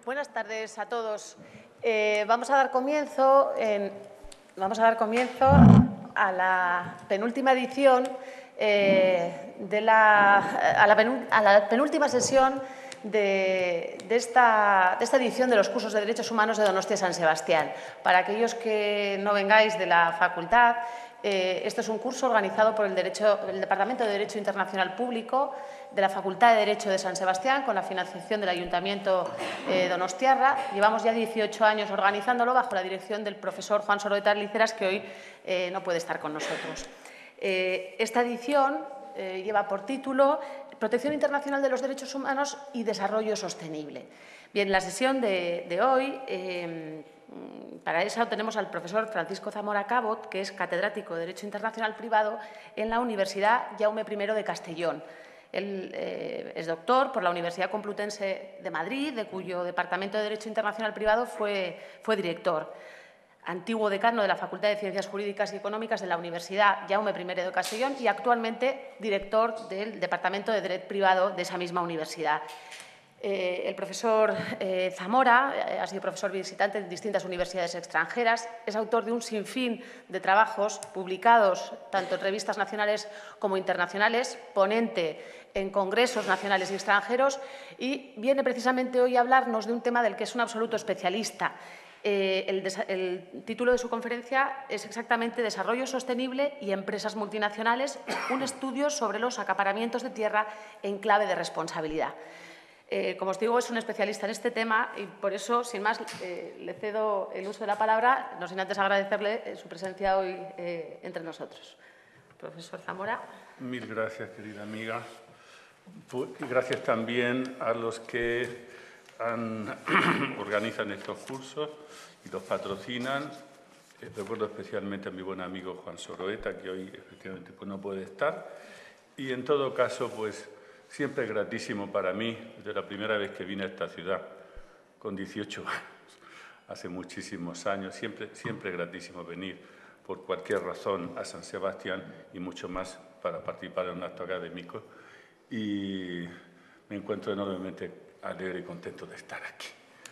Buenas tardes a todos. Vamos a dar comienzo a la penúltima edición a la penúltima sesión de esta edición de los cursos de Derechos Humanos de Donostia San Sebastián. Para aquellos que no vengáis de la facultad, este es un curso organizado por el Departamento de Derecho Internacional Público de la Facultad de Derecho de San Sebastián con la financiación del Ayuntamiento donostiarra. Llevamos ya 18 años organizándolo bajo la dirección del profesor Juan Soroeta Liceras, que hoy no puede estar con nosotros. Esta edición lleva por título Protección Internacional de los Derechos Humanos y Desarrollo Sostenible. Bien, la sesión de hoy, para eso tenemos al profesor Francisco Zamora Cabot, que es catedrático de Derecho Internacional Privado en la Universidad Jaume I de Castellón. Él es doctor por la Universidad Complutense de Madrid, de cuyo Departamento de Derecho Internacional Privado fue director. Antiguo decano de la Facultad de Ciencias Jurídicas y Económicas de la Universidad Jaume I de Castellón y actualmente director del Departamento de Derecho Privado de esa misma universidad. El profesor Zamora ha sido profesor visitante en distintas universidades extranjeras, es autor de un sinfín de trabajos publicados tanto en revistas nacionales como internacionales, ponente en congresos nacionales y extranjeros, y viene precisamente hoy a hablarnos de un tema del que es un absoluto especialista. El título de su conferencia es exactamente Desarrollo Sostenible y Empresas Multinacionales, un estudio sobre los acaparamientos de tierra en clave de responsabilidad. Como os digo, es un especialista en este tema y por eso, sin más, le cedo el uso de la palabra, no sin antes agradecerle su presencia hoy entre nosotros. Profesor Zamora. Mil gracias, querida amiga. Y gracias también a los que organizan estos cursos y los patrocinan. Recuerdo especialmente a mi buen amigo Juan Soroeta, que hoy efectivamente no puede estar. Y en todo caso, pues siempre es gratísimo para mí, desde la primera vez que vine a esta ciudad, con 18 años, hace muchísimos años, siempre es gratísimo venir por cualquier razón a San Sebastián y mucho más para participar en un acto académico. Y me encuentro enormemente alegre y contento de estar aquí.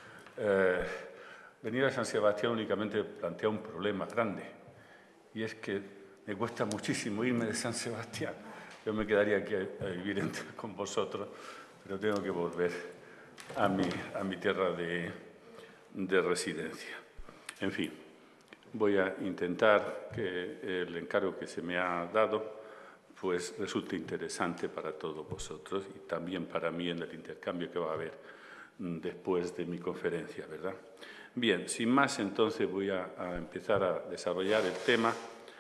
Venir a San Sebastián únicamente plantea un problema grande, y es que me cuesta muchísimo irme de San Sebastián. Yo me quedaría aquí a vivir con vosotros, pero tengo que volver a mi tierra de residencia. En fin, voy a intentar que el encargo que se me ha dado pues resulte interesante para todos vosotros y también para mí en el intercambio que va a haber después de mi conferencia, ¿verdad? Bien, sin más, entonces voy a empezar a desarrollar el tema.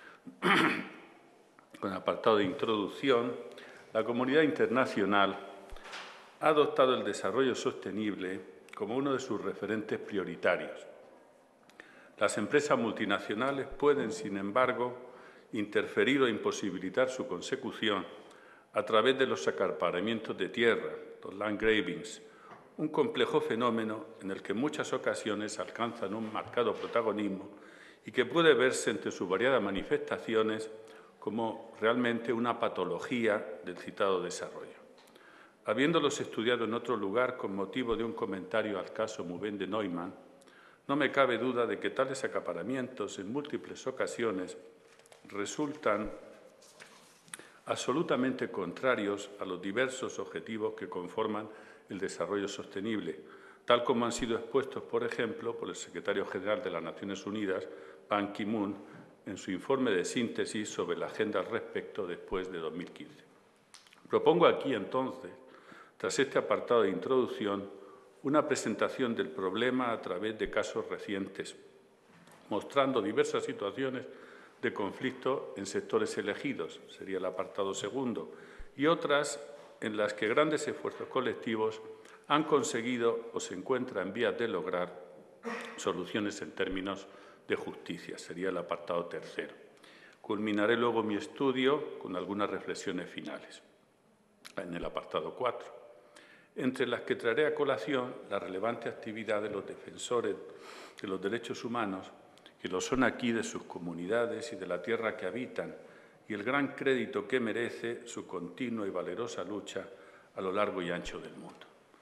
Con el apartado de introducción, la comunidad internacional ha adoptado el desarrollo sostenible como uno de sus referentes prioritarios. Las empresas multinacionales pueden, sin embargo, interferir o imposibilitar su consecución a través de los acaparamientos de tierra, los land grabbings, un complejo fenómeno en el que en muchas ocasiones alcanzan un marcado protagonismo y que puede verse entre sus variadas manifestaciones como realmente una patología del citado desarrollo. Habiéndolos estudiado en otro lugar con motivo de un comentario al caso Mubin de Neumann, no me cabe duda de que tales acaparamientos en múltiples ocasiones resultan absolutamente contrarios a los diversos objetivos que conforman el desarrollo sostenible, tal como han sido expuestos, por ejemplo, por el secretario general de las Naciones Unidas, Ban Ki-moon, en su informe de síntesis sobre la agenda al respecto después de 2015. Propongo aquí, entonces, tras este apartado de introducción, una presentación del problema a través de casos recientes, mostrando diversas situaciones de conflicto en sectores elegidos, sería el apartado segundo, y otras en las que grandes esfuerzos colectivos han conseguido o se encuentran en vías de lograr soluciones en términos de justicia, sería el apartado tercero. Culminaré luego mi estudio con algunas reflexiones finales. En el apartado 4, entre las que traeré a colación la relevante actividad de los defensores de los derechos humanos, que lo son aquí de sus comunidades y de la tierra que habitan, y el gran crédito que merece su continua y valerosa lucha a lo largo y ancho del mundo.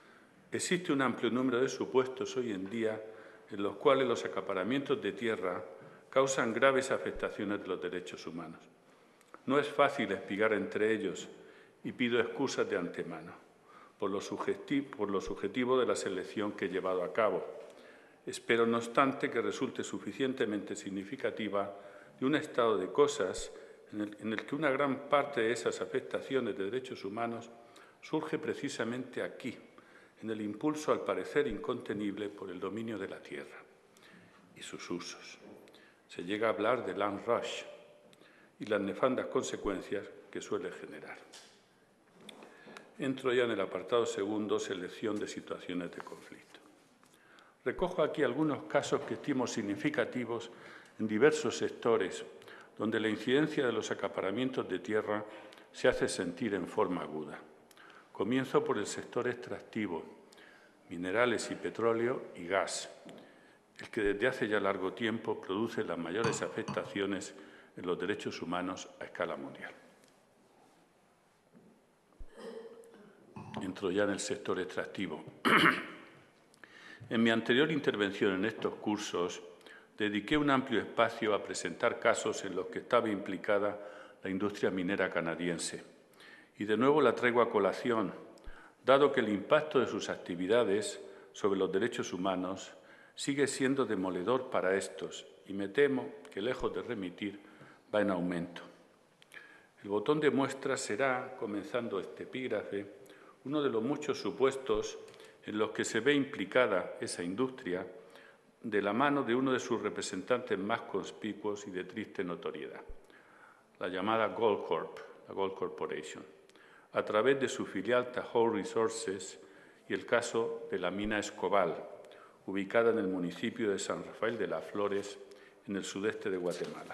Existe un amplio número de supuestos hoy en día en los cuales los acaparamientos de tierra causan graves afectaciones de los derechos humanos. No es fácil espigar entre ellos y pido excusas de antemano por lo subjetivo de la selección que he llevado a cabo. Espero, no obstante, que resulte suficientemente significativa de un estado de cosas en el que una gran parte de esas afectaciones de derechos humanos surge precisamente aquí, en el impulso al parecer incontenible por el dominio de la tierra y sus usos. Se llega a hablar de land rush y las nefandas consecuencias que suele generar. Entro ya en el apartado segundo, selección de situaciones de conflicto. Recojo aquí algunos casos que estimo significativos en diversos sectores donde la incidencia de los acaparamientos de tierra se hace sentir en forma aguda. Comienzo por el sector extractivo, minerales y petróleo y gas, el que desde hace ya largo tiempo produce las mayores afectaciones en los derechos humanos a escala mundial. Entro ya en el sector extractivo. En mi anterior intervención en estos cursos, dediqué un amplio espacio a presentar casos en los que estaba implicada la industria minera canadiense. Y de nuevo la traigo a colación, dado que el impacto de sus actividades sobre los derechos humanos sigue siendo demoledor para estos y me temo que, lejos de remitir, va en aumento. El botón de muestra será, comenzando este epígrafe, uno de los muchos supuestos en los que se ve implicada esa industria de la mano de uno de sus representantes más conspicuos y de triste notoriedad, la llamada Goldcorp, la Gold Corporation, a través de su filial Tahoe Resources y el caso de la mina Escobal, ubicada en el municipio de San Rafael de las Flores, en el sudeste de Guatemala.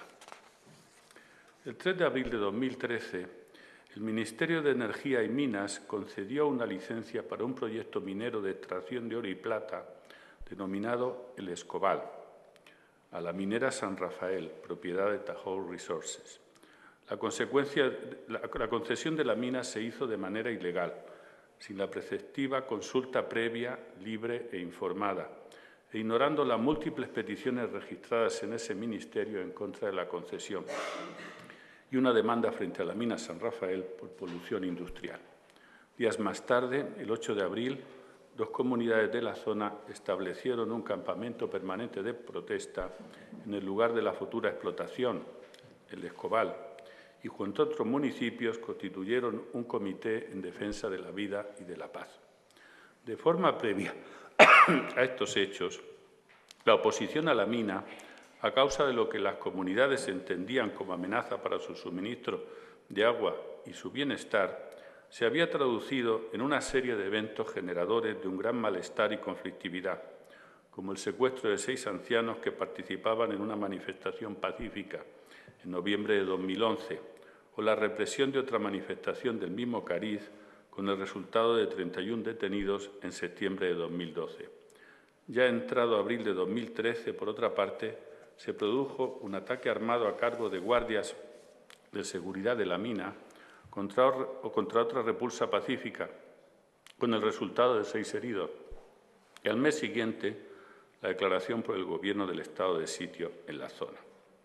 El 3 de abril de 2013, el Ministerio de Energía y Minas concedió una licencia para un proyecto minero de extracción de oro y plata denominado El Escobal, a la minera San Rafael, propiedad de Tahoe Resources. La concesión de la mina se hizo de manera ilegal, sin la preceptiva consulta previa, libre e informada, e ignorando las múltiples peticiones registradas en ese ministerio en contra de la concesión y una demanda frente a la mina San Rafael por polución industrial. Días más tarde, el 8 de abril, dos comunidades de la zona establecieron un campamento permanente de protesta en el lugar de la futura explotación, el Escobal, y junto a otros municipios constituyeron un comité en defensa de la vida y de la paz. De forma previa a estos hechos, la oposición a la mina, a causa de lo que las comunidades entendían como amenaza para su suministro de agua y su bienestar, se había traducido en una serie de eventos generadores de un gran malestar y conflictividad, como el secuestro de 6 ancianos que participaban en una manifestación pacífica en noviembre de 2011, o la represión de otra manifestación del mismo cariz, con el resultado de 31 detenidos en septiembre de 2012. Ya entrado abril de 2013, por otra parte, se produjo un ataque armado a cargo de guardias de seguridad de la mina contra otra repulsa pacífica, con el resultado de 6 heridos. Y al mes siguiente, la declaración por el Gobierno del estado de sitio en la zona.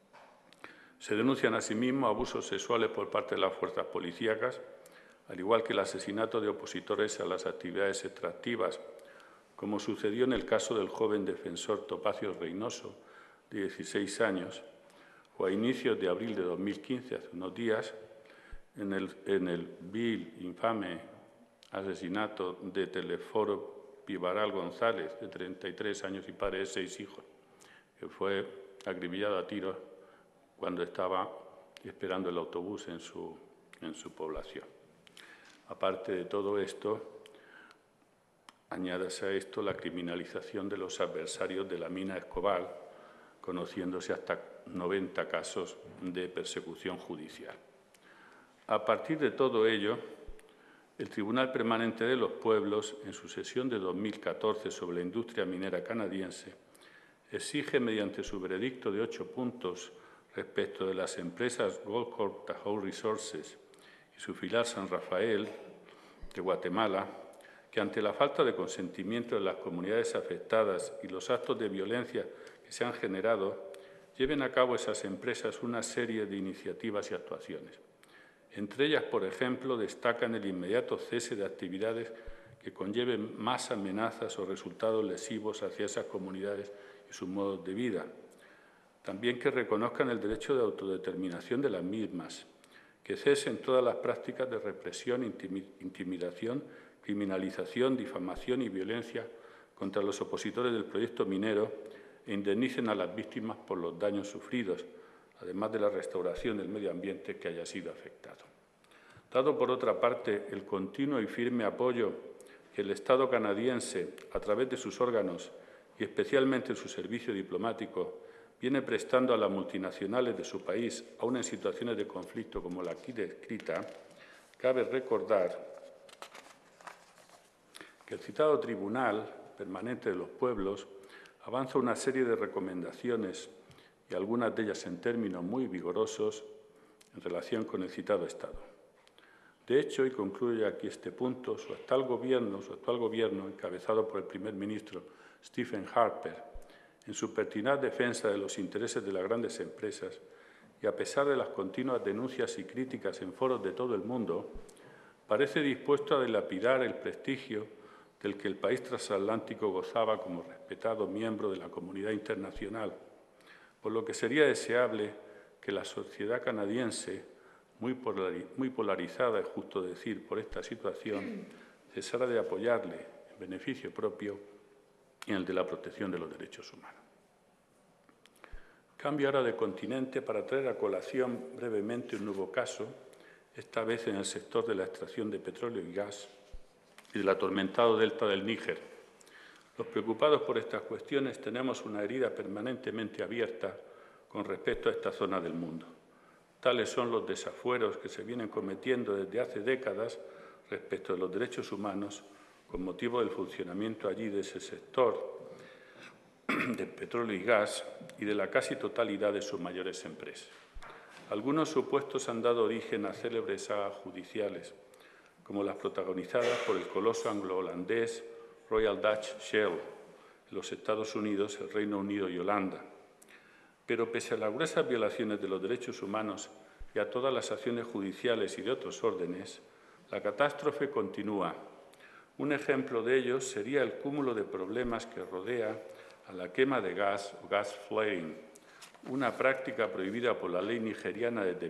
Se denuncian asimismo abusos sexuales por parte de las fuerzas policíacas, al igual que el asesinato de opositores a las actividades extractivas, como sucedió en el caso del joven defensor Topacio Reynoso, de 16 años, o a inicios de abril de 2015, hace unos días, en el vil, infame asesinato de Telesforo Pivaral González, de 33 años y padre de 6 hijos, que fue acribillado a tiros cuando estaba esperando el autobús en su población. Aparte de todo esto, añádase a esto la criminalización de los adversarios de la mina Escobal, conociéndose hasta 90 casos de persecución judicial. A partir de todo ello, el Tribunal Permanente de los Pueblos, en su sesión de 2014 sobre la industria minera canadiense, exige, mediante su veredicto de 8 puntos respecto de las empresas Goldcorp Tahoe Resources y su filial San Rafael de Guatemala, que ante la falta de consentimiento de las comunidades afectadas y los actos de violencia que se han generado, lleven a cabo esas empresas una serie de iniciativas y actuaciones. Entre ellas, por ejemplo, destacan el inmediato cese de actividades que conlleven más amenazas o resultados lesivos hacia esas comunidades y sus modos de vida. También que reconozcan el derecho de autodeterminación de las mismas, que cesen todas las prácticas de represión, intimidación, criminalización, difamación y violencia contra los opositores del proyecto minero e indemnicen a las víctimas por los daños sufridos, además de la restauración del medio ambiente que haya sido afectado. Dado, por otra parte, el continuo y firme apoyo que el Estado canadiense, a través de sus órganos y especialmente su servicio diplomático, viene prestando a las multinacionales de su país, aun en situaciones de conflicto como la aquí descrita, cabe recordar que el citado Tribunal Permanente de los Pueblos avanza una serie de recomendaciones y algunas de ellas en términos muy vigorosos en relación con el citado Estado. De hecho, y concluyo aquí este punto, su actual gobierno, encabezado por el primer ministro Stephen Harper, en su pertinaz defensa de los intereses de las grandes empresas y a pesar de las continuas denuncias y críticas en foros de todo el mundo, parece dispuesto a dilapidar el prestigio del que el país transatlántico gozaba como respetado miembro de la comunidad internacional, por lo que sería deseable que la sociedad canadiense, muy polarizada, es justo decir, por esta situación, cesara de apoyarle en beneficio propio y en el de la protección de los derechos humanos. Cambio ahora de continente para traer a colación brevemente un nuevo caso, esta vez en el sector de la extracción de petróleo y gas y del atormentado delta del Níger. Los preocupados por estas cuestiones tenemos una herida permanentemente abierta con respecto a esta zona del mundo. Tales son los desafueros que se vienen cometiendo desde hace décadas respecto de los derechos humanos con motivo del funcionamiento allí de ese sector de petróleo y gas y de la casi totalidad de sus mayores empresas. Algunos supuestos han dado origen a célebres sagas judiciales, como las protagonizadas por el coloso anglo-holandés Royal Dutch Shell en los Estados Unidos, el Reino Unido y Holanda. Pero pese a las gruesas violaciones de los derechos humanos y a todas las acciones judiciales y de otros órdenes, la catástrofe continúa. Un ejemplo de ello sería el cúmulo de problemas que rodea a la quema de gas o gas flaring, una práctica prohibida por la ley nigeriana desde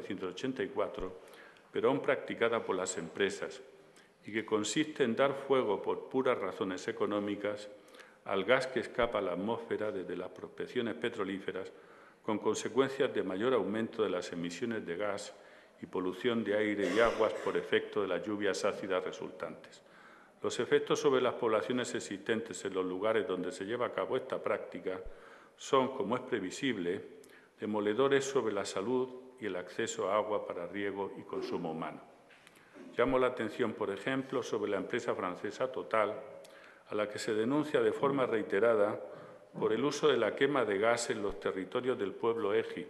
1984, pero aún practicada por las empresas, y que consiste en dar fuego por puras razones económicas al gas que escapa a la atmósfera desde las prospecciones petrolíferas, con consecuencias de mayor aumento de las emisiones de gas y polución de aire y aguas por efecto de las lluvias ácidas resultantes. Los efectos sobre las poblaciones existentes en los lugares donde se lleva a cabo esta práctica son, como es previsible, demoledores sobre la salud y el acceso a agua para riego y consumo humano. Llamo la atención, por ejemplo, sobre la empresa francesa Total, a la que se denuncia de forma reiterada por el uso de la quema de gas en los territorios del pueblo Eji,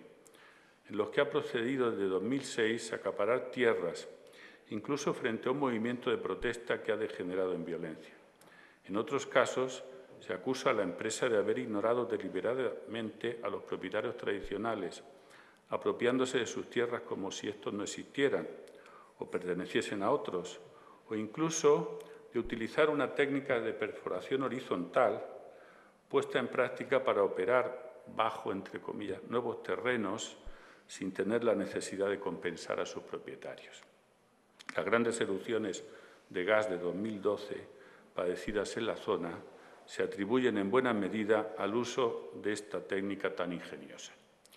en los que ha procedido desde 2006 a acaparar tierras, incluso frente a un movimiento de protesta que ha degenerado en violencia. En otros casos, se acusa a la empresa de haber ignorado deliberadamente a los propietarios tradicionales, apropiándose de sus tierras como si estos no existieran o perteneciesen a otros, o incluso de utilizar una técnica de perforación horizontal puesta en práctica para operar bajo, entre comillas, nuevos terrenos sin tener la necesidad de compensar a sus propietarios. Las grandes erupciones de gas de 2012 padecidas en la zona se atribuyen en buena medida al uso de esta técnica tan ingeniosa.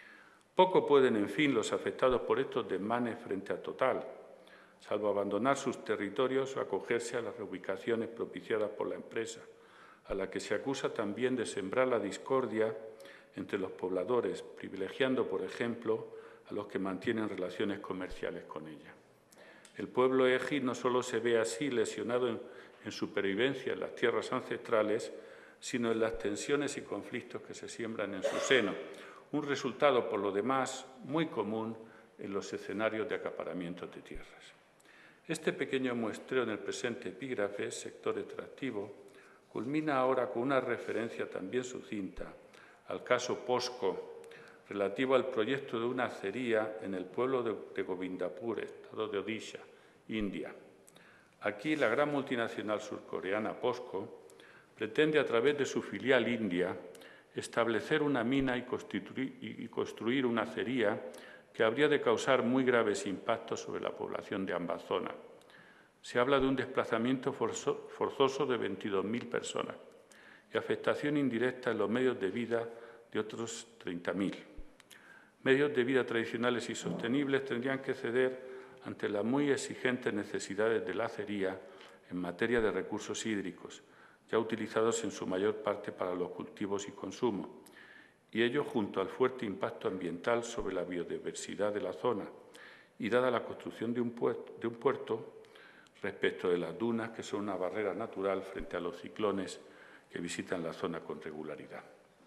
Poco pueden, en fin, los afectados por estos desmanes frente a Total, salvo abandonar sus territorios o acogerse a las reubicaciones propiciadas por la empresa, a la que se acusa también de sembrar la discordia entre los pobladores, privilegiando, por ejemplo, a los que mantienen relaciones comerciales con ella. El pueblo Eji no solo se ve así lesionado en supervivencia en las tierras ancestrales, sino en las tensiones y conflictos que se siembran en su seno, un resultado, por lo demás, muy común en los escenarios de acaparamiento de tierras. Este pequeño muestreo en el presente epígrafe, sector extractivo, culmina ahora con una referencia también sucinta al caso Posco, relativo al proyecto de una acería en el pueblo de Govindapur, estado de Odisha, India. Aquí la gran multinacional surcoreana Posco pretende, a través de su filial india, establecer una mina y construir una acería que habría de causar muy graves impactos sobre la población de ambas zonas. Se habla de un desplazamiento forzoso de 22.000 personas y afectación indirecta en los medios de vida de otros 30.000. Medios de vida tradicionales y sostenibles tendrían que ceder ante las muy exigentes necesidades de la acería en materia de recursos hídricos, ya utilizados en su mayor parte para los cultivos y consumo, y ello junto al fuerte impacto ambiental sobre la biodiversidad de la zona, y dada la construcción de un puerto respecto de las dunas, que son una barrera natural frente a los ciclones que visitan la zona con regularidad.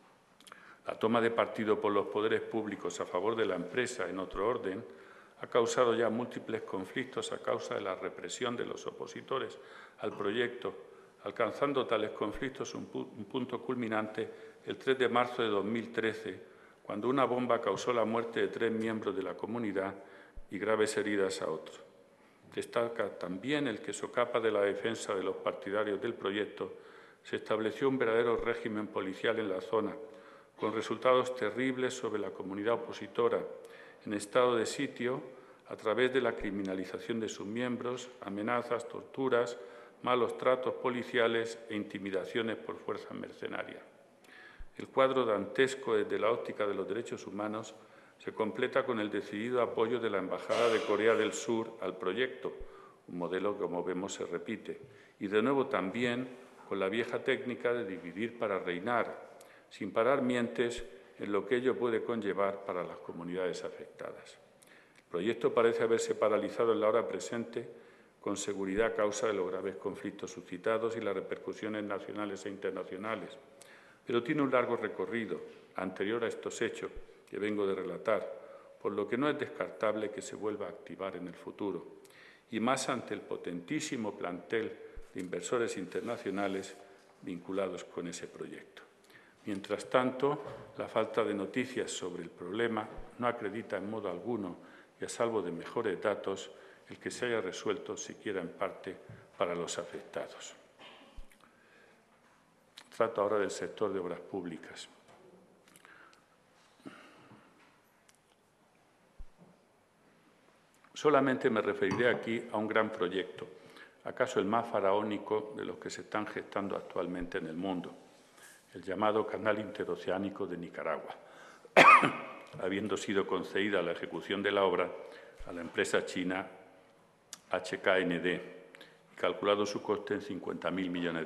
La toma de partido por los poderes públicos a favor de la empresa, en otro orden, ha causado ya múltiples conflictos a causa de la represión de los opositores al proyecto, alcanzando tales conflictos un punto culminante el 3 de marzo de 2013, cuando una bomba causó la muerte de 3 miembros de la comunidad y graves heridas a otros. Destaca también el que, socapa de la defensa de los partidarios del proyecto, se estableció un verdadero régimen policial en la zona, con resultados terribles sobre la comunidad opositora, en estado de sitio, a través de la criminalización de sus miembros, amenazas, torturas, malos tratos policiales e intimidaciones por fuerzas mercenarias. El cuadro dantesco desde la óptica de los derechos humanos se completa con el decidido apoyo de la Embajada de Corea del Sur al proyecto, un modelo que, como vemos, se repite, y de nuevo también con la vieja técnica de dividir para reinar, sin parar mientes en lo que ello puede conllevar para las comunidades afectadas. El proyecto parece haberse paralizado en la hora presente, con seguridad a causa de los graves conflictos suscitados y las repercusiones nacionales e internacionales, pero tiene un largo recorrido anterior a estos hechos que vengo de relatar, por lo que no es descartable que se vuelva a activar en el futuro, y más ante el potentísimo plantel de inversores internacionales vinculados con ese proyecto. Mientras tanto, la falta de noticias sobre el problema no acredita en modo alguno, y a salvo de mejores datos, el que se haya resuelto siquiera en parte para los afectados. Trato ahora del sector de obras públicas. Solamente me referiré aquí a un gran proyecto, acaso el más faraónico de los que se están gestando actualmente en el mundo, el llamado Canal Interoceánico de Nicaragua, habiendo sido concedida la ejecución de la obra a la empresa china HKND y calculado su coste en $50.000 millones.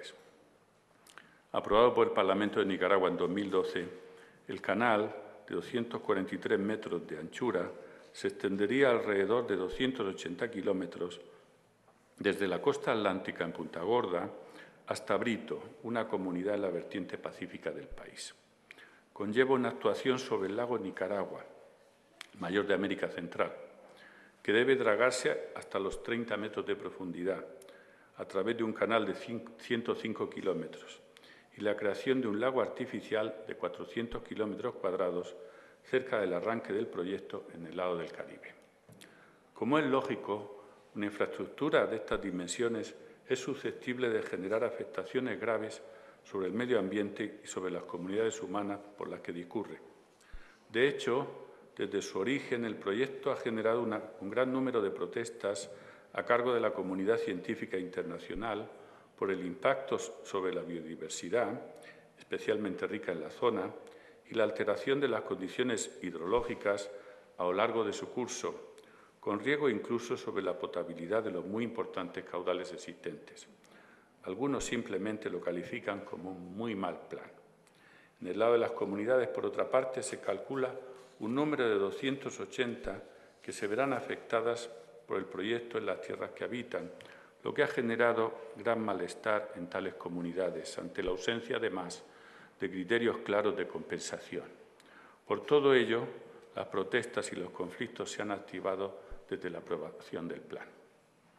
Aprobado por el Parlamento de Nicaragua en 2012, el canal, de 243 metros de anchura, se extendería alrededor de 280 kilómetros desde la costa atlántica en Punta Gorda hasta Brito, una comunidad en la vertiente pacífica del país. Conlleva una actuación sobre el lago Nicaragua, mayor de América Central, que debe dragarse hasta los 30 metros de profundidad a través de un canal de 105 kilómetros y la creación de un lago artificial de 400 kilómetros cuadrados cerca del arranque del proyecto en el lado del Caribe. Como es lógico, una infraestructura de estas dimensiones es susceptible de generar afectaciones graves sobre el medio ambiente y sobre las comunidades humanas por las que discurre. De hecho, desde su origen, el proyecto ha generado un gran número de protestas a cargo de la comunidad científica internacional por el impacto sobre la biodiversidad, especialmente rica en la zona, y la alteración de las condiciones hidrológicas a lo largo de su curso, con riesgo incluso sobre la potabilidad de los muy importantes caudales existentes. Algunos simplemente lo califican como un muy mal plan. En el lado de las comunidades, por otra parte, se calcula un número de 280 que se verán afectadas por el proyecto en las tierras que habitan, lo que ha generado gran malestar en tales comunidades ante la ausencia, además, de criterios claros de compensación. Por todo ello, las protestas y los conflictos se han activado desde la aprobación del plan.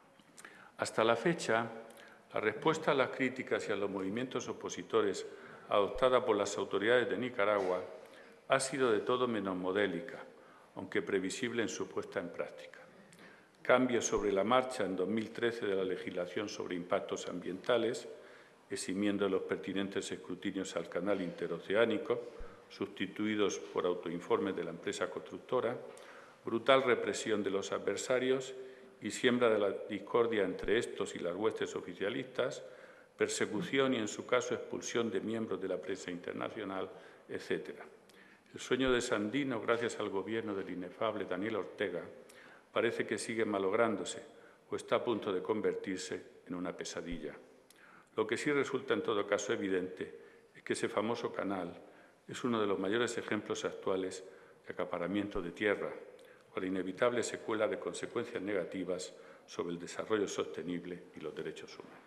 Hasta la fecha, la respuesta a las críticas y a los movimientos opositores adoptada por las autoridades de Nicaragua ha sido de todo menos modélica, aunque previsible en su puesta en práctica. Cambios sobre la marcha en 2013 de la legislación sobre impactos ambientales, eximiendo los pertinentes escrutinios al canal interoceánico, sustituidos por autoinformes de la empresa constructora, brutal represión de los adversarios y siembra de la discordia entre estos y las huestes oficialistas, persecución y, en su caso, expulsión de miembros de la prensa internacional, etc. El sueño de Sandino, gracias al gobierno del inefable Daniel Ortega, parece que sigue malográndose o está a punto de convertirse en una pesadilla. Lo que sí resulta en todo caso evidente es que ese famoso canal es uno de los mayores ejemplos actuales de acaparamiento de tierra, con la inevitable secuela de consecuencias negativas sobre el desarrollo sostenible y los derechos humanos.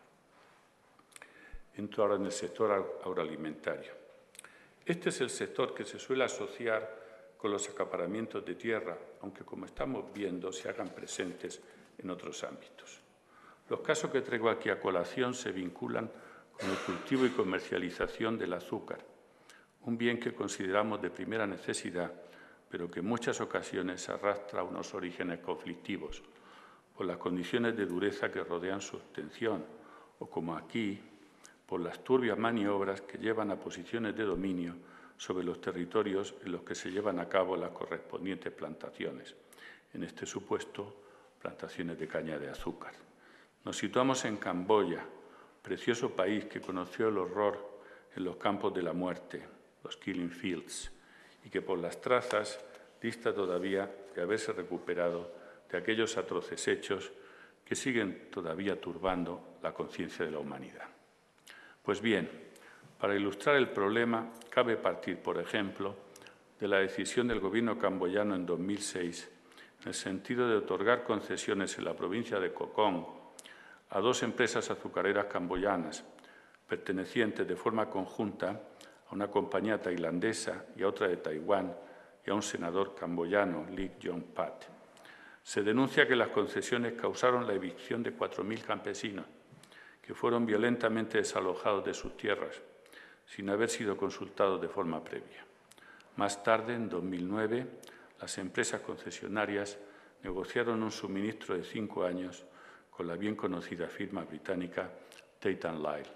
Entro ahora en el sector agroalimentario. Este es el sector que se suele asociar con los acaparamientos de tierra, aunque, como estamos viendo, se hagan presentes en otros ámbitos. Los casos que traigo aquí a colación se vinculan con el cultivo y comercialización del azúcar, un bien que consideramos de primera necesidad, pero que en muchas ocasiones arrastra unos orígenes conflictivos por las condiciones de dureza que rodean su obtención, o, como aquí, por las turbias maniobras que llevan a posiciones de dominio sobre los territorios en los que se llevan a cabo las correspondientes plantaciones, en este supuesto, plantaciones de caña de azúcar. Nos situamos en Camboya, precioso país que conoció el horror en los campos de la muerte, los Killing Fields, y que por las trazas dista todavía de haberse recuperado de aquellos atroces hechos que siguen todavía turbando la conciencia de la humanidad. Pues bien, para ilustrar el problema, cabe partir, por ejemplo, de la decisión del gobierno camboyano en 2006 en el sentido de otorgar concesiones en la provincia de Kokong a dos empresas azucareras camboyanas, pertenecientes de forma conjunta a una compañía tailandesa y a otra de Taiwán y a un senador camboyano, Lik Yong-pat. Se denuncia que las concesiones causaron la evicción de 4.000 campesinos, que fueron violentamente desalojados de sus tierras, sin haber sido consultados de forma previa. Más tarde, en 2009, las empresas concesionarias negociaron un suministro de 5 años con la bien conocida firma británica Tate & Lyle.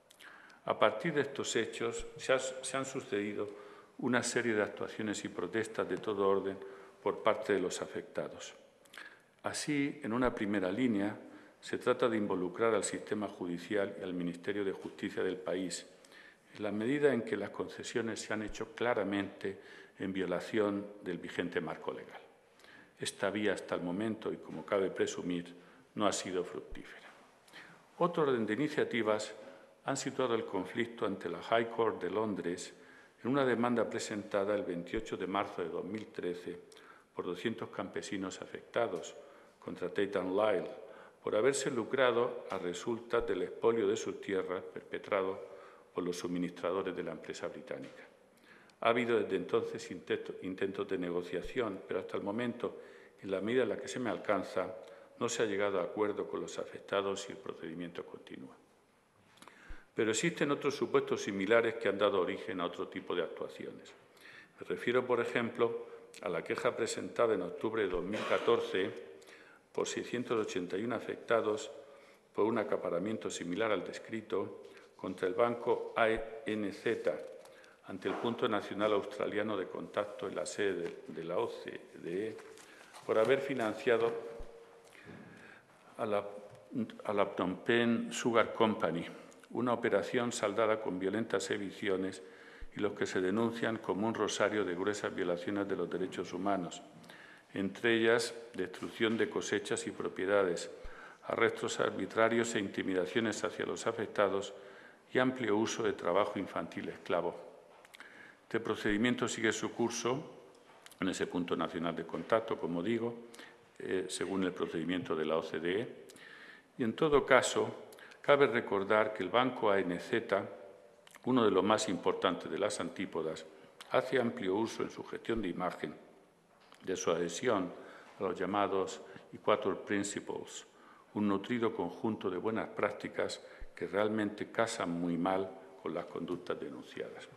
A partir de estos hechos se han sucedido una serie de actuaciones y protestas de todo orden por parte de los afectados. Así, en una primera línea, se trata de involucrar al sistema judicial y al Ministerio de Justicia del país, en la medida en que las concesiones se han hecho claramente en violación del vigente marco legal. Esta vía, hasta el momento, y como cabe presumir, no ha sido fructífera. Otro orden de iniciativas han situado el conflicto ante la High Court de Londres en una demanda presentada el 28 de marzo de 2013 por 200 campesinos afectados contra Tate & Lyle, por haberse lucrado a resultas del expolio de sus tierras perpetrado por los suministradores de la empresa británica. Ha habido desde entonces intentos de negociación, pero hasta el momento, en la medida en la que se me alcanza, no se ha llegado a acuerdo con los afectados y el procedimiento continúa. Pero existen otros supuestos similares que han dado origen a otro tipo de actuaciones. Me refiero, por ejemplo, a la queja presentada en octubre de 2014 por 681 afectados por un acaparamiento similar al descrito contra el banco ANZ ante el Punto Nacional Australiano de Contacto en la sede de la OCDE por haber financiado a la Phnom Penh Sugar Company, una operación saldada con violentas evicciones y los que se denuncian como un rosario de gruesas violaciones de los derechos humanos, entre ellas destrucción de cosechas y propiedades, arrestos arbitrarios e intimidaciones hacia los afectados y amplio uso de trabajo infantil esclavo. Este procedimiento sigue su curso en ese punto nacional de contacto, como digo, según el procedimiento de la OCDE. Y en todo caso, cabe recordar que el banco ANZ, uno de los más importantes de las antípodas, hace amplio uso en su gestión de imagen de su adhesión a los llamados Equator Principles, un nutrido conjunto de buenas prácticas que realmente casan muy mal con las conductas denunciadas.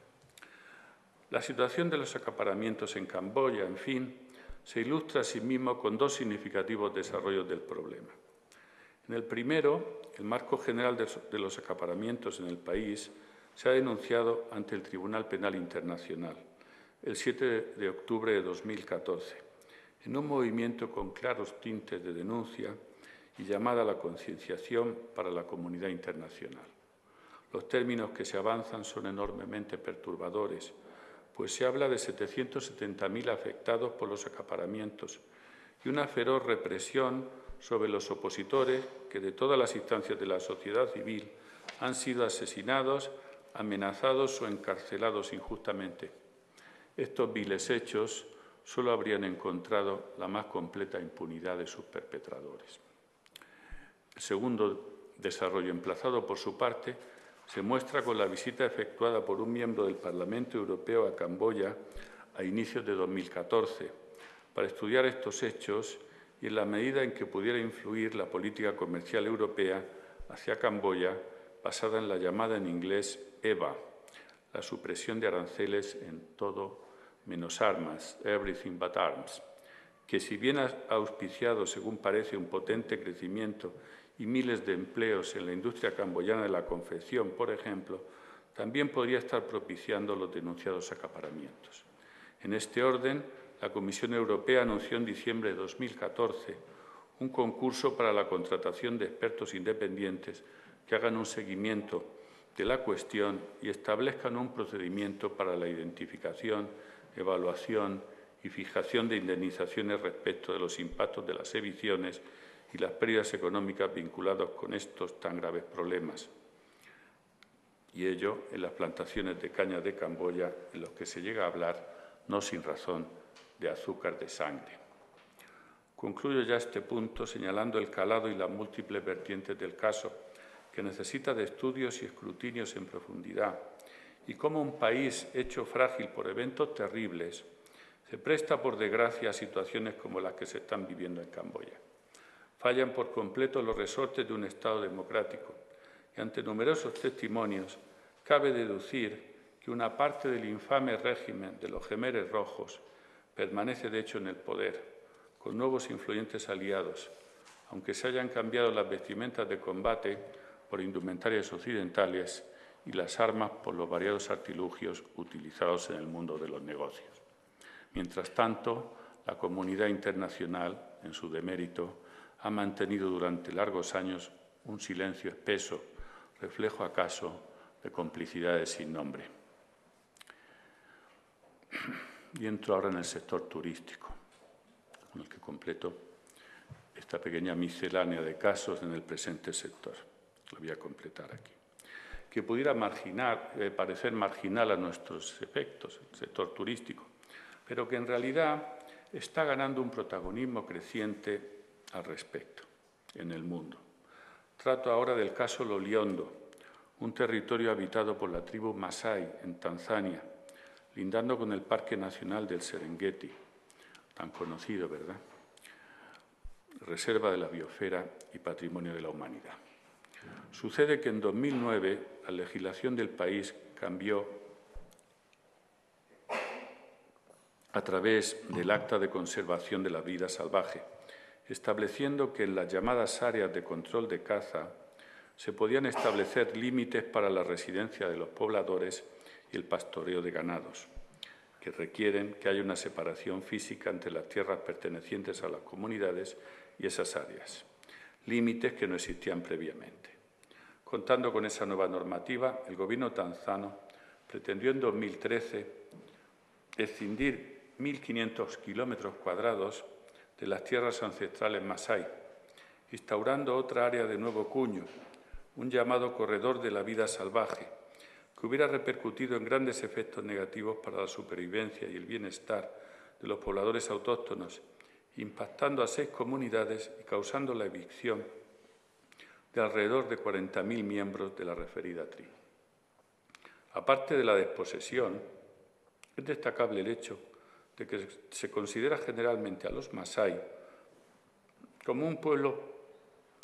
La situación de los acaparamientos en Camboya, en fin, se ilustra asimismo con dos significativos desarrollos del problema. En el primero, el marco general de los acaparamientos en el país se ha denunciado ante el Tribunal Penal Internacional el 7 de octubre de 2014, en un movimiento con claros tintes de denuncia y llamada a la concienciación para la comunidad internacional. Los términos que se avanzan son enormemente perturbadores, pues se habla de 770.000 afectados por los acaparamientos y una feroz represión sobre los opositores que de todas las instancias de la sociedad civil han sido asesinados, amenazados o encarcelados injustamente. Estos viles hechos solo habrían encontrado la más completa impunidad de sus perpetradores. El segundo desarrollo, emplazado por su parte, se muestra con la visita efectuada por un miembro del Parlamento Europeo a Camboya a inicios de 2014 para estudiar estos hechos y en la medida en que pudiera influir la política comercial europea hacia Camboya basada en la llamada en inglés EBA, la supresión de aranceles en todo menos armas, everything but arms, que si bien ha auspiciado, según parece, un potente crecimiento y miles de empleos en la industria camboyana de la confección, por ejemplo, también podría estar propiciando los denunciados acaparamientos. En este orden, la Comisión Europea anunció en diciembre de 2014 un concurso para la contratación de expertos independientes que hagan un seguimiento de la cuestión y establezcan un procedimiento para la identificación, evaluación y fijación de indemnizaciones respecto de los impactos de las evicciones y las pérdidas económicas vinculadas con estos tan graves problemas, y ello en las plantaciones de caña de Camboya, en los que se llega a hablar, no sin razón, de azúcar de sangre. Concluyo ya este punto señalando el calado y las múltiples vertientes del caso, que necesita de estudios y escrutinios en profundidad, y cómo un país hecho frágil por eventos terribles se presta, por desgracia, a situaciones como las que se están viviendo en Camboya. Fallan por completo los resortes de un Estado democrático y ante numerosos testimonios cabe deducir que una parte del infame régimen de los Jemeres Rojos permanece de hecho en el poder, con nuevos influyentes aliados, aunque se hayan cambiado las vestimentas de combate por indumentarias occidentales y las armas por los variados artilugios utilizados en el mundo de los negocios. Mientras tanto, la comunidad internacional, en su demérito, ha mantenido durante largos años un silencio espeso, reflejo acaso de complicidades sin nombre. Y entro ahora en el sector turístico, con el que completo esta pequeña miscelánea de casos en el presente sector. Lo voy a completar aquí. Que pudiera parecer marginal a nuestros efectos, el sector turístico, pero que en realidad está ganando un protagonismo creciente al respecto en el mundo. Trato ahora del caso Loliondo, un territorio habitado por la tribu Masái en Tanzania, lindando con el Parque Nacional del Serengeti, tan conocido, ¿verdad? Reserva de la biosfera y patrimonio de la humanidad. Sucede que en 2009 la legislación del país cambió a través del Acta de Conservación de la Vida Salvaje, estableciendo que en las llamadas áreas de control de caza se podían establecer límites para la residencia de los pobladores y el pastoreo de ganados, que requieren que haya una separación física entre las tierras pertenecientes a las comunidades y esas áreas, límites que no existían previamente. Contando con esa nueva normativa, el Gobierno tanzano pretendió en 2013 escindir 1.500 kilómetros cuadrados de las tierras ancestrales masái, instaurando otra área de nuevo cuño, un llamado corredor de la vida salvaje, que hubiera repercutido en grandes efectos negativos para la supervivencia y el bienestar de los pobladores autóctonos, impactando a 6 comunidades y causando la evicción de alrededor de 40.000 miembros de la referida tribu. Aparte de la desposesión, es destacable el hecho de que se considera generalmente a los masái como un pueblo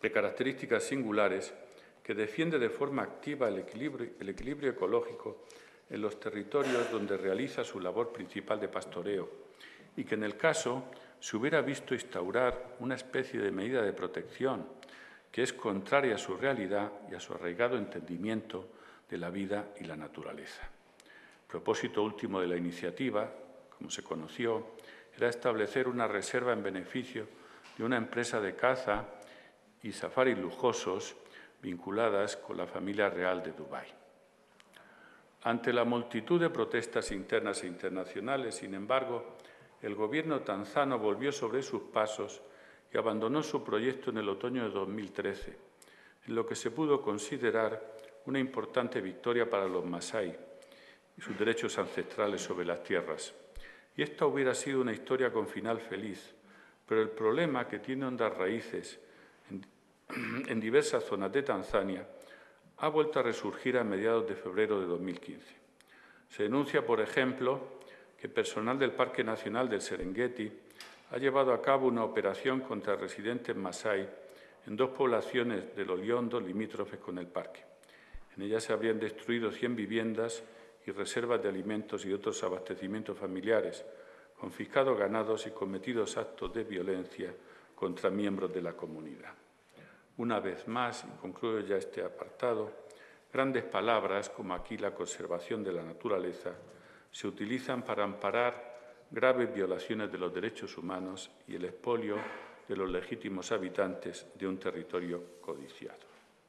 de características singulares, que defiende de forma activa el equilibrio ecológico en los territorios donde realiza su labor principal de pastoreo y que en el caso se hubiera visto instaurar una especie de medida de protección que es contraria a su realidad y a su arraigado entendimiento de la vida y la naturaleza. El propósito último de la iniciativa, como se conoció, era establecer una reserva en beneficio de una empresa de caza y safaris lujosos vinculadas con la familia real de Dubái. Ante la multitud de protestas internas e internacionales, sin embargo, el gobierno tanzano volvió sobre sus pasos y abandonó su proyecto en el otoño de 2013, en lo que se pudo considerar una importante victoria para los masái y sus derechos ancestrales sobre las tierras. Y esta hubiera sido una historia con final feliz, pero el problema, que tiene hondas raíces en diversas zonas de Tanzania, ha vuelto a resurgir a mediados de febrero de 2015. Se denuncia, por ejemplo, que personal del Parque Nacional del Serengeti ha llevado a cabo una operación contra residentes masái en 2 poblaciones de Loliondo limítrofes con el parque. En ellas se habrían destruido 100 viviendas y reservas de alimentos y otros abastecimientos familiares, confiscado ganados y cometidos actos de violencia contra miembros de la comunidad. Una vez más, y concluyo ya este apartado, grandes palabras, como aquí la conservación de la naturaleza, se utilizan para amparar graves violaciones de los derechos humanos y el expolio de los legítimos habitantes de un territorio codiciado.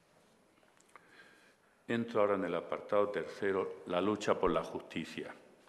Entro ahora en el apartado tercero, la lucha por la justicia.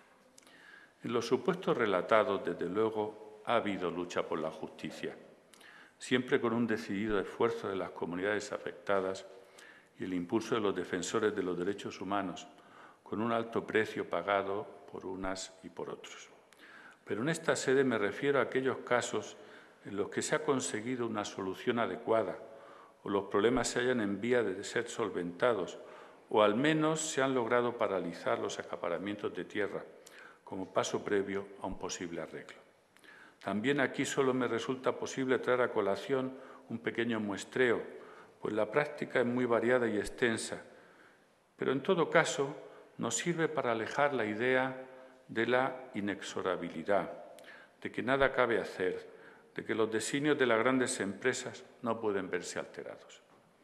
En los supuestos relatados, desde luego, ha habido lucha por la justicia, siempre con un decidido esfuerzo de las comunidades afectadas y el impulso de los defensores de los derechos humanos, con un alto precio pagado por unas y por otros. Pero en esta sede me refiero a aquellos casos en los que se ha conseguido una solución adecuada o los problemas se hallan en vía de ser solventados o al menos se han logrado paralizar los acaparamientos de tierra como paso previo a un posible arreglo. También aquí solo me resulta posible traer a colación un pequeño muestreo, pues la práctica es muy variada y extensa, pero en todo caso nos sirve para alejar la idea de la inexorabilidad, de que nada cabe hacer, de que los designios de las grandes empresas no pueden verse alterados.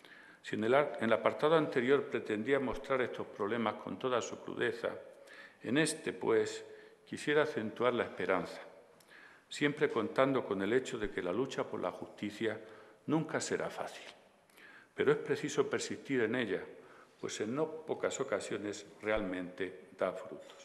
Si en el apartado anterior pretendía mostrar estos problemas con toda su crudeza, en este, pues, quisiera acentuar la esperanza, siempre contando con el hecho de que la lucha por la justicia nunca será fácil, pero es preciso persistir en ella, pues en no pocas ocasiones realmente da frutos.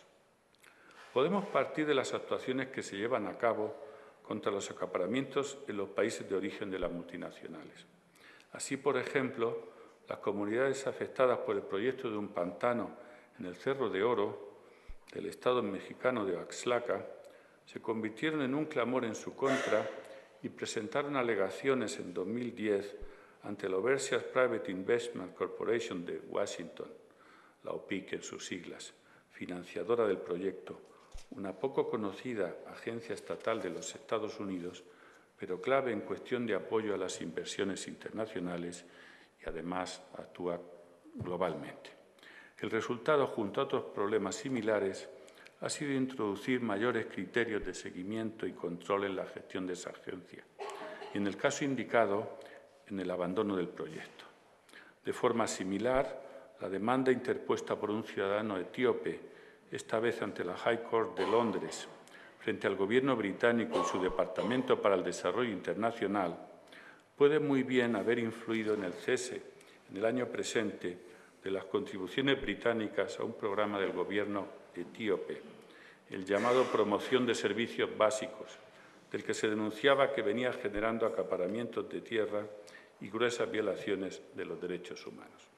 Podemos partir de las actuaciones que se llevan a cabo contra los acaparamientos en los países de origen de las multinacionales. Así, por ejemplo, las comunidades afectadas por el proyecto de un pantano en el Cerro de Oro del Estado mexicano de Oaxaca se convirtieron en un clamor en su contra y presentaron alegaciones en 2010 ante la Overseas Private Investment Corporation de Washington, la OPIC en sus siglas, financiadora del proyecto, una poco conocida agencia estatal de los Estados Unidos, pero clave en cuestión de apoyo a las inversiones internacionales y además actúa globalmente. El resultado, junto a otros problemas similares, ha sido introducir mayores criterios de seguimiento y control en la gestión de esa agencia y, en el caso indicado, en el abandono del proyecto. De forma similar, la demanda interpuesta por un ciudadano etíope, esta vez ante la High Court de Londres, frente al Gobierno británico y su Departamento para el Desarrollo Internacional, puede muy bien haber influido en el cese, en el año presente, de las contribuciones británicas a un programa del Gobierno etíope, el llamado Promoción de Servicios Básicos, del que se denunciaba que venía generando acaparamientos de tierra y gruesas violaciones de los derechos humanos.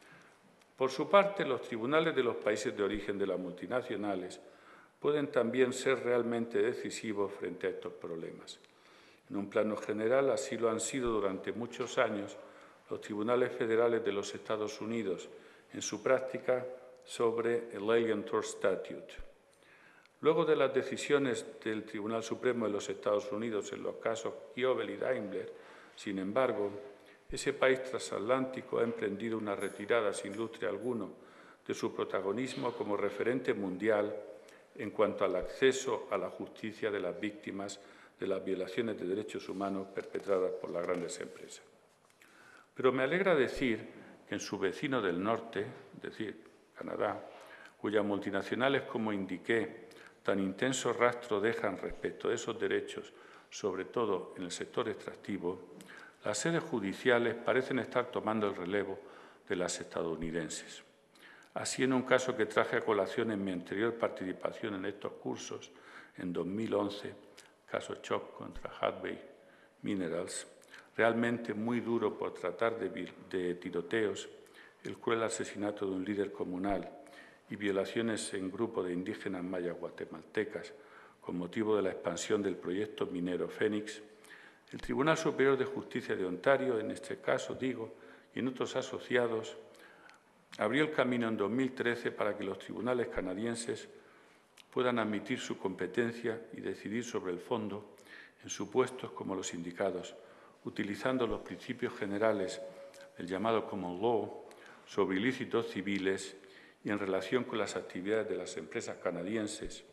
Por su parte, los tribunales de los países de origen de las multinacionales pueden también ser realmente decisivos frente a estos problemas. En un plano general, así lo han sido durante muchos años los tribunales federales de los Estados Unidos en su práctica sobre el Alien Tort Statute. Luego de las decisiones del Tribunal Supremo de los Estados Unidos en los casos Kiobel y Daimler, sin embargo, ese país transatlántico ha emprendido una retirada sin lustre alguno de su protagonismo como referente mundial en cuanto al acceso a la justicia de las víctimas de las violaciones de derechos humanos perpetradas por las grandes empresas. Pero me alegra decir que en su vecino del norte, es decir, Canadá, cuyas multinacionales, como indiqué, tan intenso rastro dejan respecto a esos derechos, sobre todo en el sector extractivo, las sedes judiciales parecen estar tomando el relevo de las estadounidenses. Así, en un caso que traje a colación en mi anterior participación en estos cursos, en 2011, caso Chop contra Harvey Minerals, realmente muy duro por tratar de tiroteos, el cruel asesinato de un líder comunal y violaciones en grupo de indígenas mayas guatemaltecas con motivo de la expansión del proyecto minero Fénix, el Tribunal Superior de Justicia de Ontario, en este caso digo, y en otros asociados, abrió el camino en 2013 para que los tribunales canadienses puedan admitir su competencia y decidir sobre el fondo en supuestos como los indicados, utilizando los principios generales del llamado common law sobre ilícitos civiles y en relación con las actividades de las empresas canadienses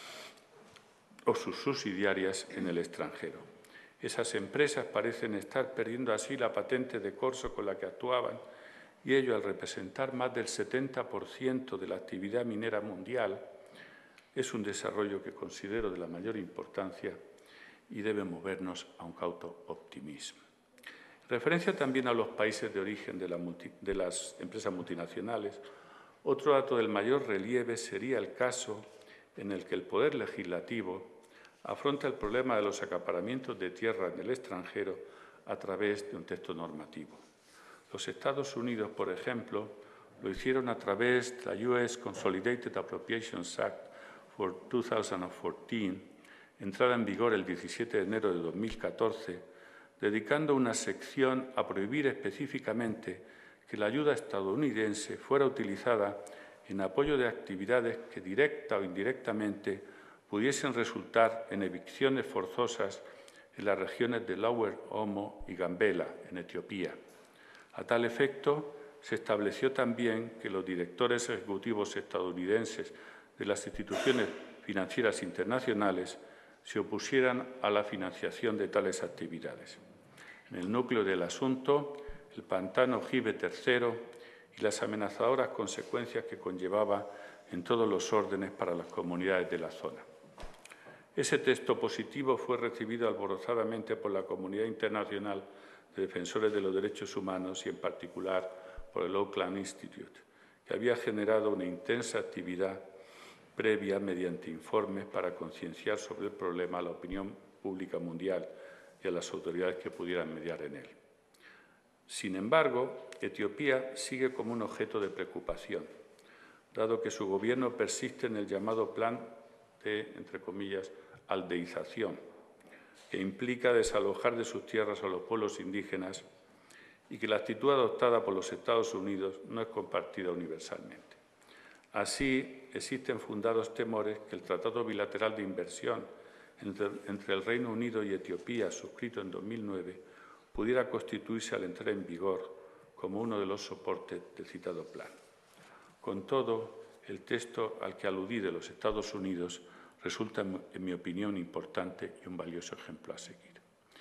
o sus subsidiarias en el extranjero. Esas empresas parecen estar perdiendo así la patente de corso con la que actuaban y ello, al representar más del 70% de la actividad minera mundial, es un desarrollo que considero de la mayor importancia y debe movernos a un cauto optimismo. En referencia también a los países de origen de las empresas multinacionales, otro dato del mayor relieve sería el caso en el que el Poder Legislativo afronta el problema de los acaparamientos de tierra en el extranjero a través de un texto normativo. Los Estados Unidos, por ejemplo, lo hicieron a través de la US Consolidated Appropriations Act for 2014, entrada en vigor el 17 de enero de 2014, dedicando una sección a prohibir específicamente que la ayuda estadounidense fuera utilizada en apoyo de actividades que directa o indirectamente pudiesen resultar en evicciones forzosas en las regiones de Lower Omo y Gambela, en Etiopía. A tal efecto, se estableció también que los directores ejecutivos estadounidenses de las instituciones financieras internacionales se opusieran a la financiación de tales actividades. En el núcleo del asunto, el pantano Gibe III y las amenazadoras consecuencias que conllevaba en todos los órdenes para las comunidades de la zona. Ese texto positivo fue recibido alborozadamente por la comunidad internacional de defensores de los derechos humanos y, en particular, por el Oakland Institute, que había generado una intensa actividad previa mediante informes para concienciar sobre el problema a la opinión pública mundial y a las autoridades que pudieran mediar en él. Sin embargo, Etiopía sigue como un objeto de preocupación, dado que su gobierno persiste en el llamado plan de, entre comillas, aldeización, que implica desalojar de sus tierras a los pueblos indígenas y que la actitud adoptada por los Estados Unidos no es compartida universalmente. Así, existen fundados temores que el Tratado Bilateral de Inversión entre el Reino Unido y Etiopía, suscrito en 2009, pudiera constituirse al entrar en vigor como uno de los soportes del citado plan. Con todo, el texto al que aludí de los Estados Unidos resulta, en mi opinión, importante y un valioso ejemplo a seguir.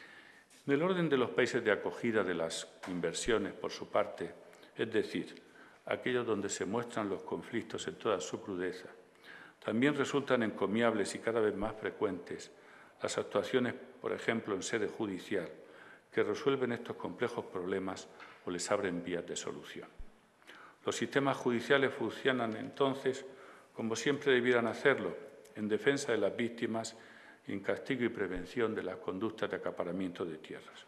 En el orden de los países de acogida de las inversiones, por su parte, es decir, aquellos donde se muestran los conflictos en toda su crudeza, también resultan encomiables y cada vez más frecuentes las actuaciones, por ejemplo, en sede judicial, que resuelven estos complejos problemas o les abren vías de solución. Los sistemas judiciales funcionan entonces como siempre debieran hacerlo, en defensa de las víctimas y en castigo y prevención de las conductas de acaparamiento de tierras.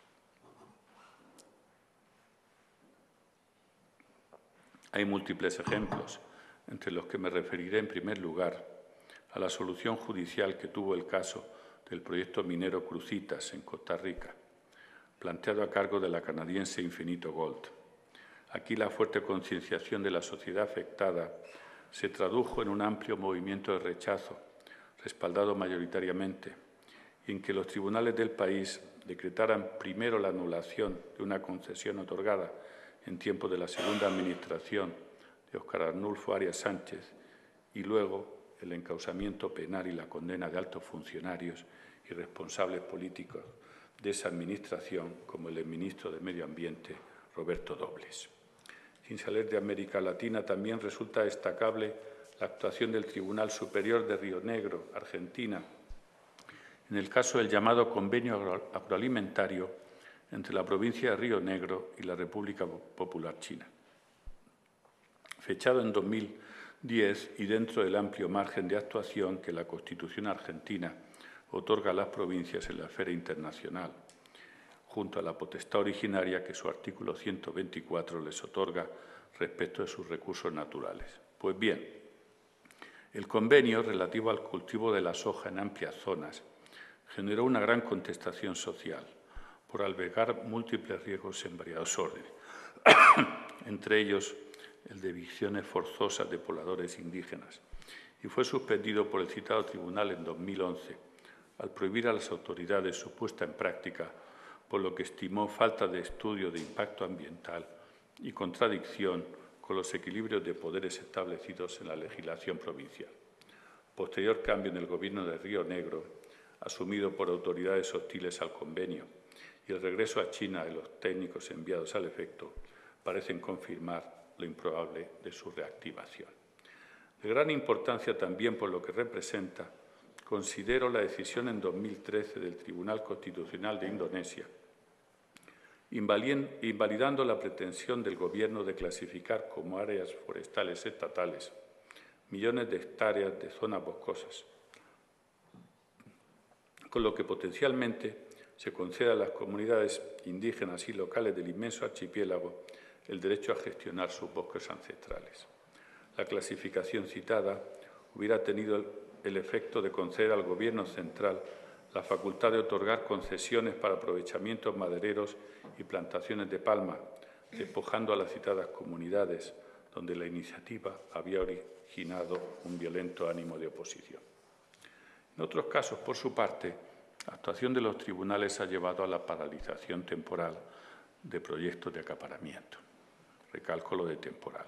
Hay múltiples ejemplos, entre los que me referiré en primer lugar a la solución judicial que tuvo el caso del proyecto minero Crucitas en Costa Rica, planteado a cargo de la canadiense Infinito Gold. Aquí la fuerte concienciación de la sociedad afectada se tradujo en un amplio movimiento de rechazo, respaldado mayoritariamente, y en que los tribunales del país decretaran primero la anulación de una concesión otorgada en tiempo de la segunda administración de Óscar Arnulfo Arias Sánchez y luego el encausamiento penal y la condena de altos funcionarios y responsables políticos de esa administración, como el exministro de Medio Ambiente, Roberto Dobles. Sin salir de América Latina, también resulta destacable la actuación del Tribunal Superior de Río Negro, Argentina, en el caso del llamado Convenio Agroalimentario entre la provincia de Río Negro y la República Popular China. Fechado en 2010 y dentro del amplio margen de actuación que la Constitución argentina otorga a las provincias en la esfera internacional, junto a la potestad originaria que su artículo 124 les otorga respecto de sus recursos naturales. Pues bien, el convenio relativo al cultivo de la soja en amplias zonas generó una gran contestación social por albergar múltiples riesgos en variados órdenes, entre ellos el de evicciones forzosas de pobladores indígenas, y fue suspendido por el citado tribunal en 2011 al prohibir a las autoridades su puesta en práctica, por lo que estimó falta de estudio de impacto ambiental y contradicción con los equilibrios de poderes establecidos en la legislación provincial. Posterior cambio en el Gobierno de Río Negro, asumido por autoridades hostiles al convenio, y el regreso a China de los técnicos enviados al efecto, parecen confirmar lo improbable de su reactivación. De gran importancia también por lo que representa, considero la decisión en 2013 del Tribunal Constitucional de Indonesia, invalidando la pretensión del Gobierno de clasificar como áreas forestales estatales millones de hectáreas de zonas boscosas, con lo que potencialmente se concede a las comunidades indígenas y locales del inmenso archipiélago el derecho a gestionar sus bosques ancestrales. La clasificación citada hubiera tenido el efecto de conceder al Gobierno central la facultad de otorgar concesiones para aprovechamientos madereros y plantaciones de palma, despojando a las citadas comunidades, donde la iniciativa había originado un violento ánimo de oposición. En otros casos, por su parte, la actuación de los tribunales ha llevado a la paralización temporal de proyectos de acaparamiento. Recalco lo de temporal.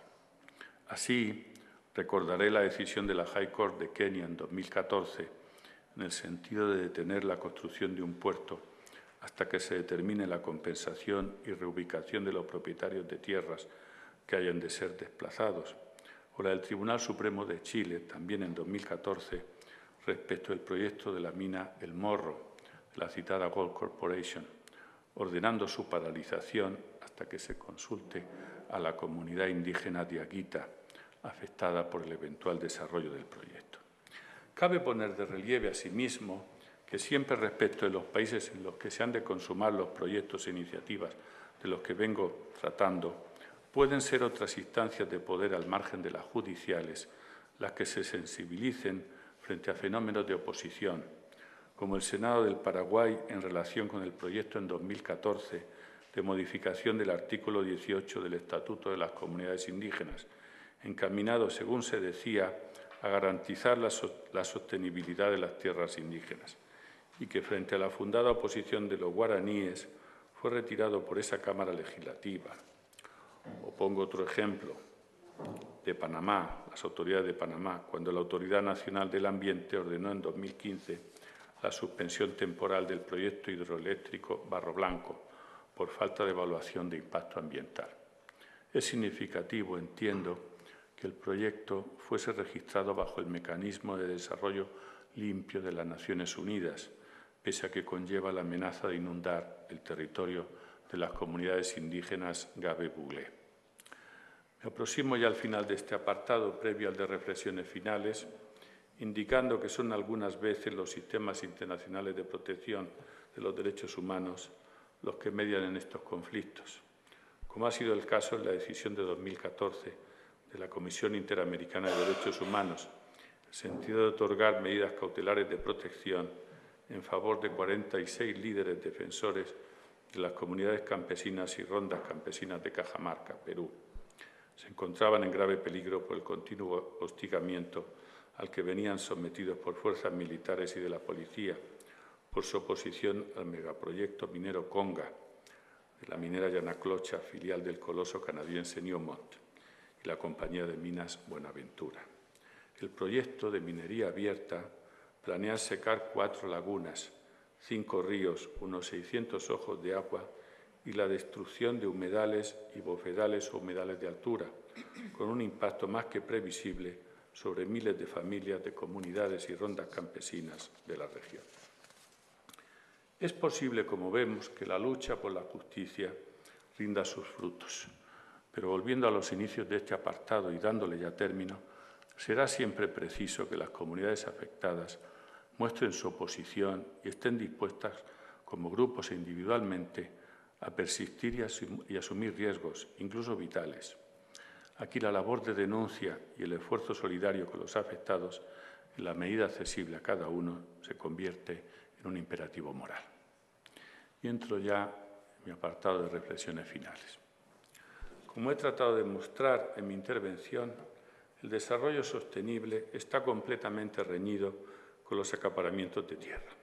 Así, recordaré la decisión de la High Court de Kenia en 2014 en el sentido de detener la construcción de un puerto hasta que se determine la compensación y reubicación de los propietarios de tierras que hayan de ser desplazados, o la del Tribunal Supremo de Chile, también en 2014, respecto del proyecto de la mina El Morro, de la citada Gold Corporation, ordenando su paralización hasta que se consulte a la comunidad indígena diaguita, afectada por el eventual desarrollo del proyecto. Cabe poner de relieve asimismo que siempre respecto de los países en los que se han de consumar los proyectos e iniciativas de los que vengo tratando, pueden ser otras instancias de poder al margen de las judiciales las que se sensibilicen frente a fenómenos de oposición, como el Senado del Paraguay en relación con el proyecto en 2014 de modificación del artículo 18 del Estatuto de las Comunidades Indígenas, encaminado, según se decía, a garantizar la sostenibilidad de las tierras indígenas, y que frente a la fundada oposición de los guaraníes fue retirado por esa Cámara Legislativa. O pongo otro ejemplo de Panamá, las autoridades de Panamá, cuando la Autoridad Nacional del Ambiente ordenó en 2015 la suspensión temporal del proyecto hidroeléctrico Barro Blanco por falta de evaluación de impacto ambiental. Es significativo, entiendo, que el proyecto fuese registrado bajo el mecanismo de desarrollo limpio de las Naciones Unidas, pese a que conlleva la amenaza de inundar el territorio de las comunidades indígenas Gabe-Buglé. Me aproximo ya al final de este apartado, previo al de reflexiones finales, indicando que son algunas veces los sistemas internacionales de protección de los derechos humanos los que median en estos conflictos, como ha sido el caso en la decisión de 2014 de la Comisión Interamericana de Derechos Humanos, en el sentido de otorgar medidas cautelares de protección en favor de 46 líderes defensores de las comunidades campesinas y rondas campesinas de Cajamarca, Perú. Se encontraban en grave peligro por el continuo hostigamiento al que venían sometidos por fuerzas militares y de la policía, por su oposición al megaproyecto minero Conga, de la minera Yanacocha, filial del coloso canadiense Newmont, y la compañía de minas Buenaventura. El proyecto de minería abierta planea secar 4 lagunas, 5 ríos, unos 600 ojos de agua y la destrucción de humedales y bofedales o humedales de altura, con un impacto más que previsible sobre miles de familias, de comunidades y rondas campesinas de la región. Es posible, como vemos, que la lucha por la justicia rinda sus frutos, pero volviendo a los inicios de este apartado y dándole ya término, será siempre preciso que las comunidades afectadas muestren su oposición y estén dispuestas, como grupos e individualmente, a persistir y asumir riesgos, incluso vitales. Aquí la labor de denuncia y el esfuerzo solidario con los afectados, en la medida accesible a cada uno, se convierte en un imperativo moral. Y entro ya en mi apartado de reflexiones finales. Como he tratado de mostrar en mi intervención, el desarrollo sostenible está completamente reñido con los acaparamientos de tierra.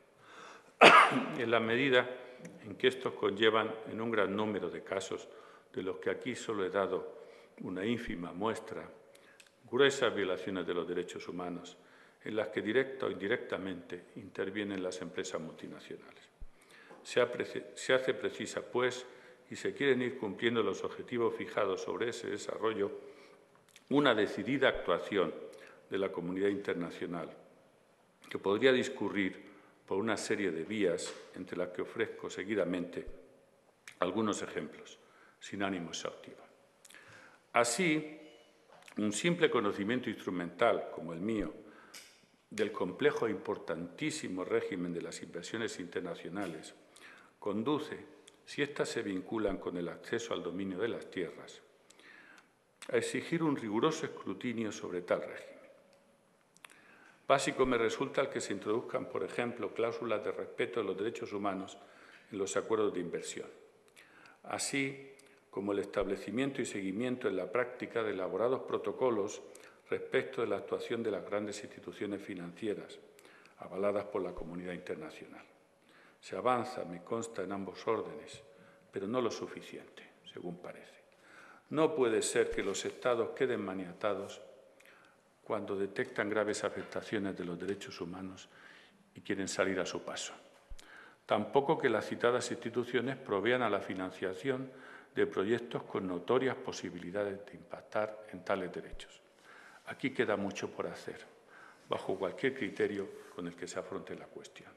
En la medida en que estos conllevan, en un gran número de casos, de los que aquí solo he dado una ínfima muestra, gruesas violaciones de los derechos humanos, en las que directa o indirectamente intervienen las empresas multinacionales. Se hace precisa, pues, y se quieren ir cumpliendo los objetivos fijados sobre ese desarrollo, una decidida actuación de la comunidad internacional, que podría discurrir por una serie de vías, entre las que ofrezco seguidamente algunos ejemplos, sin ánimo exhaustivo. Así, un simple conocimiento instrumental, como el mío, del complejo e importantísimo régimen de las inversiones internacionales, conduce, si éstas se vinculan con el acceso al dominio de las tierras, a exigir un riguroso escrutinio sobre tal régimen. Básico me resulta el que se introduzcan, por ejemplo, cláusulas de respeto de los derechos humanos en los acuerdos de inversión, así como el establecimiento y seguimiento en la práctica de elaborados protocolos respecto de la actuación de las grandes instituciones financieras, avaladas por la comunidad internacional. Se avanza, me consta, en ambos órdenes, pero no lo suficiente, según parece. No puede ser que los Estados queden maniatados cuando detectan graves afectaciones de los derechos humanos y quieren salir a su paso. Tampoco que las citadas instituciones provean a la financiación de proyectos con notorias posibilidades de impactar en tales derechos. Aquí queda mucho por hacer, bajo cualquier criterio con el que se afronte la cuestión.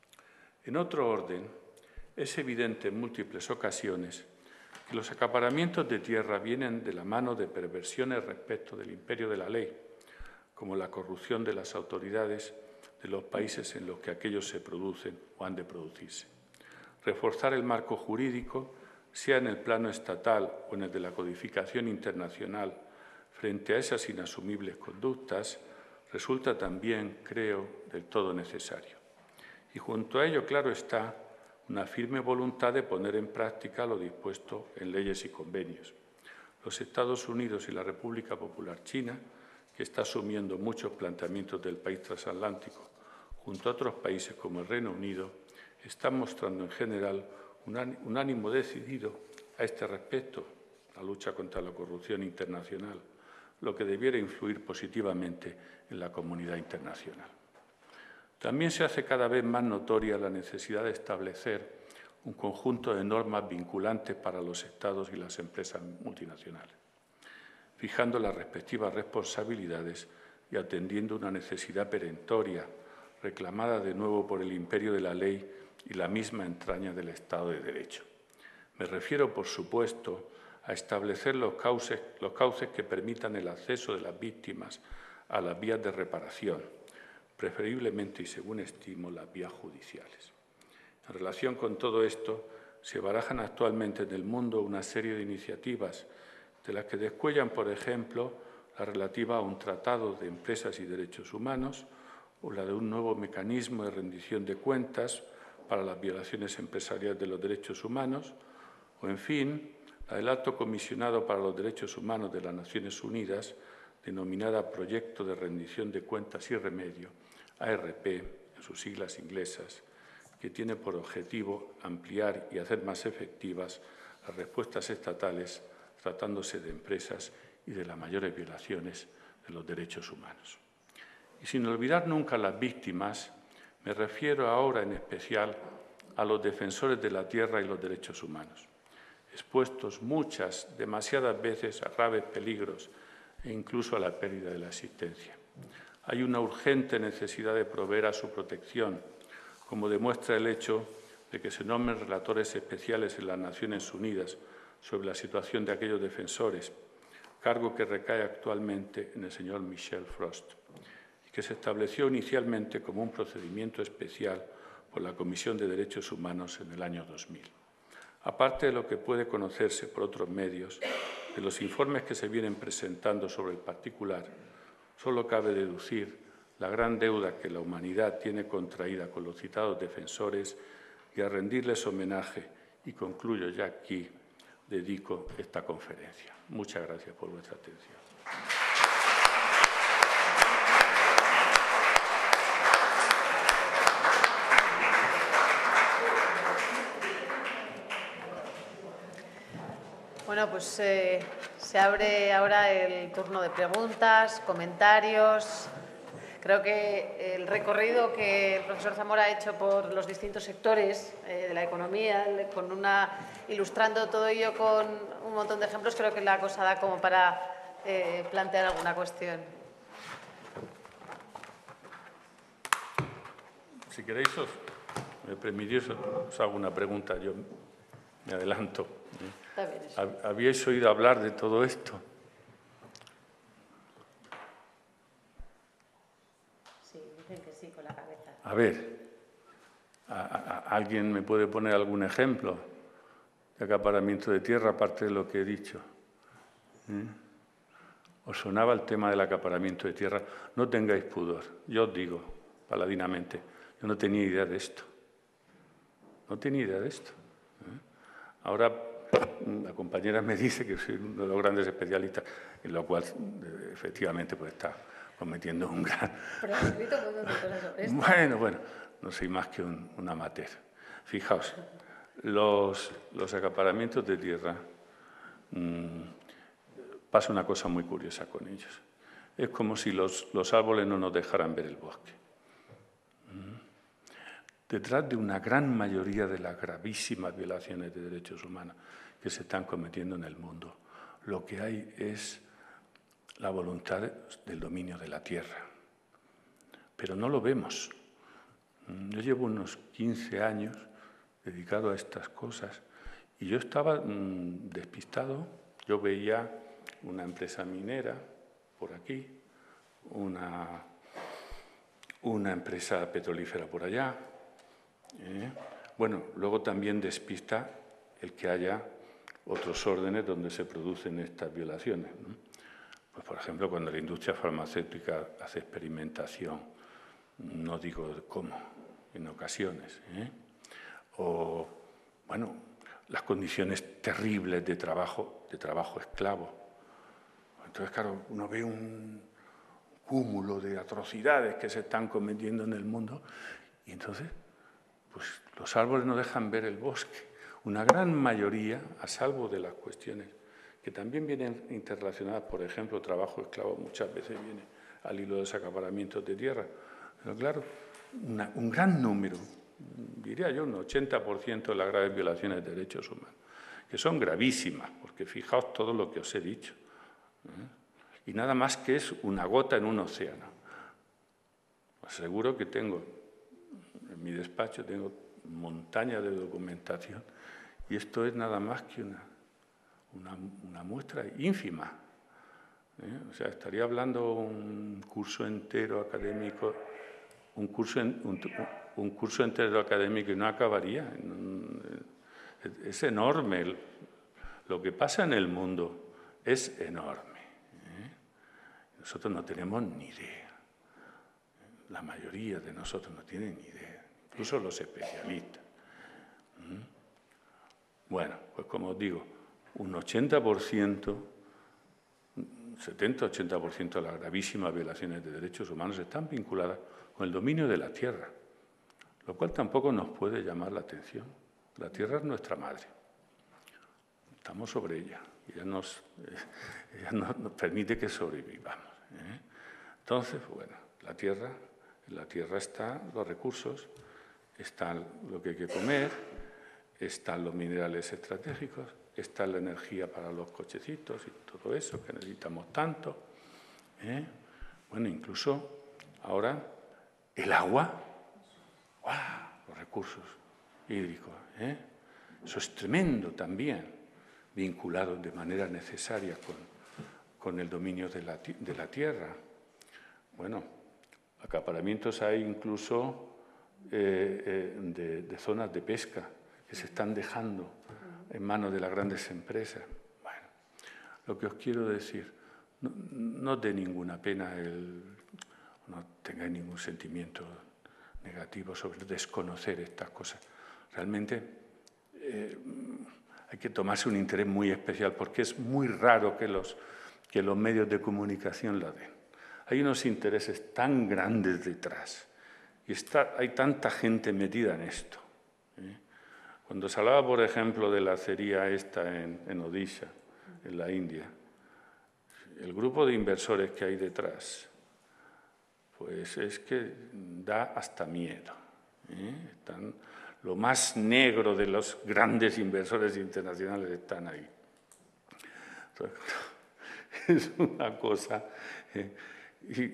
En otro orden, es evidente en múltiples ocasiones que los acaparamientos de tierra vienen de la mano de perversiones respecto del imperio de la ley, como la corrupción de las autoridades de los países en los que aquellos se producen o han de producirse. Reforzar el marco jurídico, sea en el plano estatal o en el de la codificación internacional, frente a esas inasumibles conductas, resulta también, creo, del todo necesario. Y junto a ello, claro está, una firme voluntad de poner en práctica lo dispuesto en leyes y convenios. Los Estados Unidos y la República Popular China, que está asumiendo muchos planteamientos del país transatlántico, junto a otros países como el Reino Unido, están mostrando en general un ánimo decidido a este respecto, la lucha contra la corrupción internacional, lo que debiera influir positivamente en la comunidad internacional. También se hace cada vez más notoria la necesidad de establecer un conjunto de normas vinculantes para los Estados y las empresas multinacionales, fijando las respectivas responsabilidades y atendiendo una necesidad perentoria, reclamada de nuevo por el imperio de la ley y la misma entraña del Estado de Derecho. Me refiero, por supuesto, a establecer los cauces que permitan el acceso de las víctimas a las vías de reparación, preferiblemente y según estimo, las vías judiciales. En relación con todo esto, se barajan actualmente en el mundo una serie de iniciativas, de las que descuellan, por ejemplo, la relativa a un tratado de empresas y derechos humanos o la de un nuevo mecanismo de rendición de cuentas para las violaciones empresariales de los derechos humanos, o, en fin, la del Alto Comisionado para los Derechos Humanos de las Naciones Unidas, denominada Proyecto de Rendición de Cuentas y Remedio, ARP, en sus siglas inglesas, que tiene por objetivo ampliar y hacer más efectivas las respuestas estatales tratándose de empresas y de las mayores violaciones de los derechos humanos. Y sin olvidar nunca a las víctimas, me refiero ahora en especial a los defensores de la tierra y los derechos humanos, expuestos demasiadas veces a graves peligros e incluso a la pérdida de la existencia. Hay una urgente necesidad de proveer a su protección, como demuestra el hecho de que se nombren relatores especiales en las Naciones Unidas sobre la situación de aquellos defensores, cargo que recae actualmente en el señor Michel Frost, y que se estableció inicialmente como un procedimiento especial por la Comisión de Derechos Humanos en el año 2000. Aparte de lo que puede conocerse por otros medios, de los informes que se vienen presentando sobre el particular, solo cabe deducir la gran deuda que la humanidad tiene contraída con los citados defensores y a rendirles homenaje, y concluyo ya aquí, dedico esta conferencia. Muchas gracias por vuestra atención. Bueno, pues se abre ahora el turno de preguntas, comentarios. Creo que el recorrido que el profesor Zamora ha hecho por los distintos sectores de la economía, ilustrando todo ello con un montón de ejemplos, creo que la cosa da como para plantear alguna cuestión. Si queréis, me permitís, os hago una pregunta, yo me adelanto. Está bien eso. ¿Habíais oído hablar de todo esto? Sí, dicen que sí, con la cabeza. A ver, ¿alguien me puede poner algún ejemplo de acaparamiento de tierra aparte de lo que he dicho? ¿Os sonaba el tema del acaparamiento de tierra? No tengáis pudor, yo os digo paladinamente, yo no tenía idea de esto. No tenía idea de esto. Ahora la compañera me dice que soy uno de los grandes especialistas, en lo cual efectivamente pues está cometiendo un gran... Pero has escrito un montón de cosas sobre esto. Bueno, no soy más que un amateur. Fijaos, los acaparamientos de tierra, pasa una cosa muy curiosa con ellos. Es como si los árboles no nos dejaran ver el bosque. Detrás de una gran mayoría de las gravísimas violaciones de derechos humanos que se están cometiendo en el mundo, lo que hay es la voluntad del dominio de la tierra. Pero no lo vemos. Yo llevo unos 15 años dedicado a estas cosas y yo estaba despistado. Yo veía una empresa minera por aquí, una empresa petrolífera por allá. Bueno, luego también despista el que haya otros órdenes donde se producen estas violaciones, ¿no? Pues, por ejemplo, cuando la industria farmacéutica hace experimentación, no digo cómo, en ocasiones, o, bueno, las condiciones terribles de trabajo esclavo. Entonces, claro, uno ve un cúmulo de atrocidades que se están cometiendo en el mundo y entonces, pues los árboles no dejan ver el bosque. Una gran mayoría, a salvo de las cuestiones que también vienen interrelacionadas, por ejemplo, trabajo esclavo muchas veces viene al hilo de los acaparamientos de tierra. Pero claro, un gran número, diría yo un 80% de las graves violaciones de derechos humanos, que son gravísimas, porque fijaos todo lo que os he dicho. Y nada más que es una gota en un océano. Os aseguro que tengo, en mi despacho, tengo montaña de documentación y esto es nada más que una muestra ínfima. O sea, estaría hablando un curso entero académico, un curso entero académico y no acabaría. Es enorme. Lo que pasa en el mundo es enorme. Nosotros no tenemos ni idea. La mayoría de nosotros no tienen ni idea, incluso los especialistas. Bueno, pues como os digo, un 80%, 70-80% de las gravísimas violaciones de derechos humanos están vinculadas con el dominio de la tierra. lo cual tampoco nos puede llamar la atención. La tierra es nuestra madre. Estamos sobre ella. Ella nos permite que sobrevivamos. Entonces, bueno, en la tierra están los recursos, están lo que hay que comer, están los minerales estratégicos, está la energía para los cochecitos y todo eso que necesitamos tanto. Bueno, incluso ahora el agua, ¡guau!, los recursos hídricos. Eso es tremendo también, vinculado de manera necesaria con el dominio de la tierra. Bueno, acaparamientos hay incluso de zonas de pesca que se están dejando en manos de las grandes empresas. Bueno, lo que os quiero decir, no dé ninguna pena, no tengáis ningún sentimiento negativo sobre desconocer estas cosas. Realmente hay que tomarse un interés muy especial porque es muy raro que los medios de comunicación la den. Hay unos intereses tan grandes detrás y hay tanta gente metida en esto. Cuando se hablaba, por ejemplo, de la acería esta en Odisha, en la India, el grupo de inversores que hay detrás, pues es que da hasta miedo. Están, lo más negro de los grandes inversores internacionales están ahí. Entonces, es una cosa... y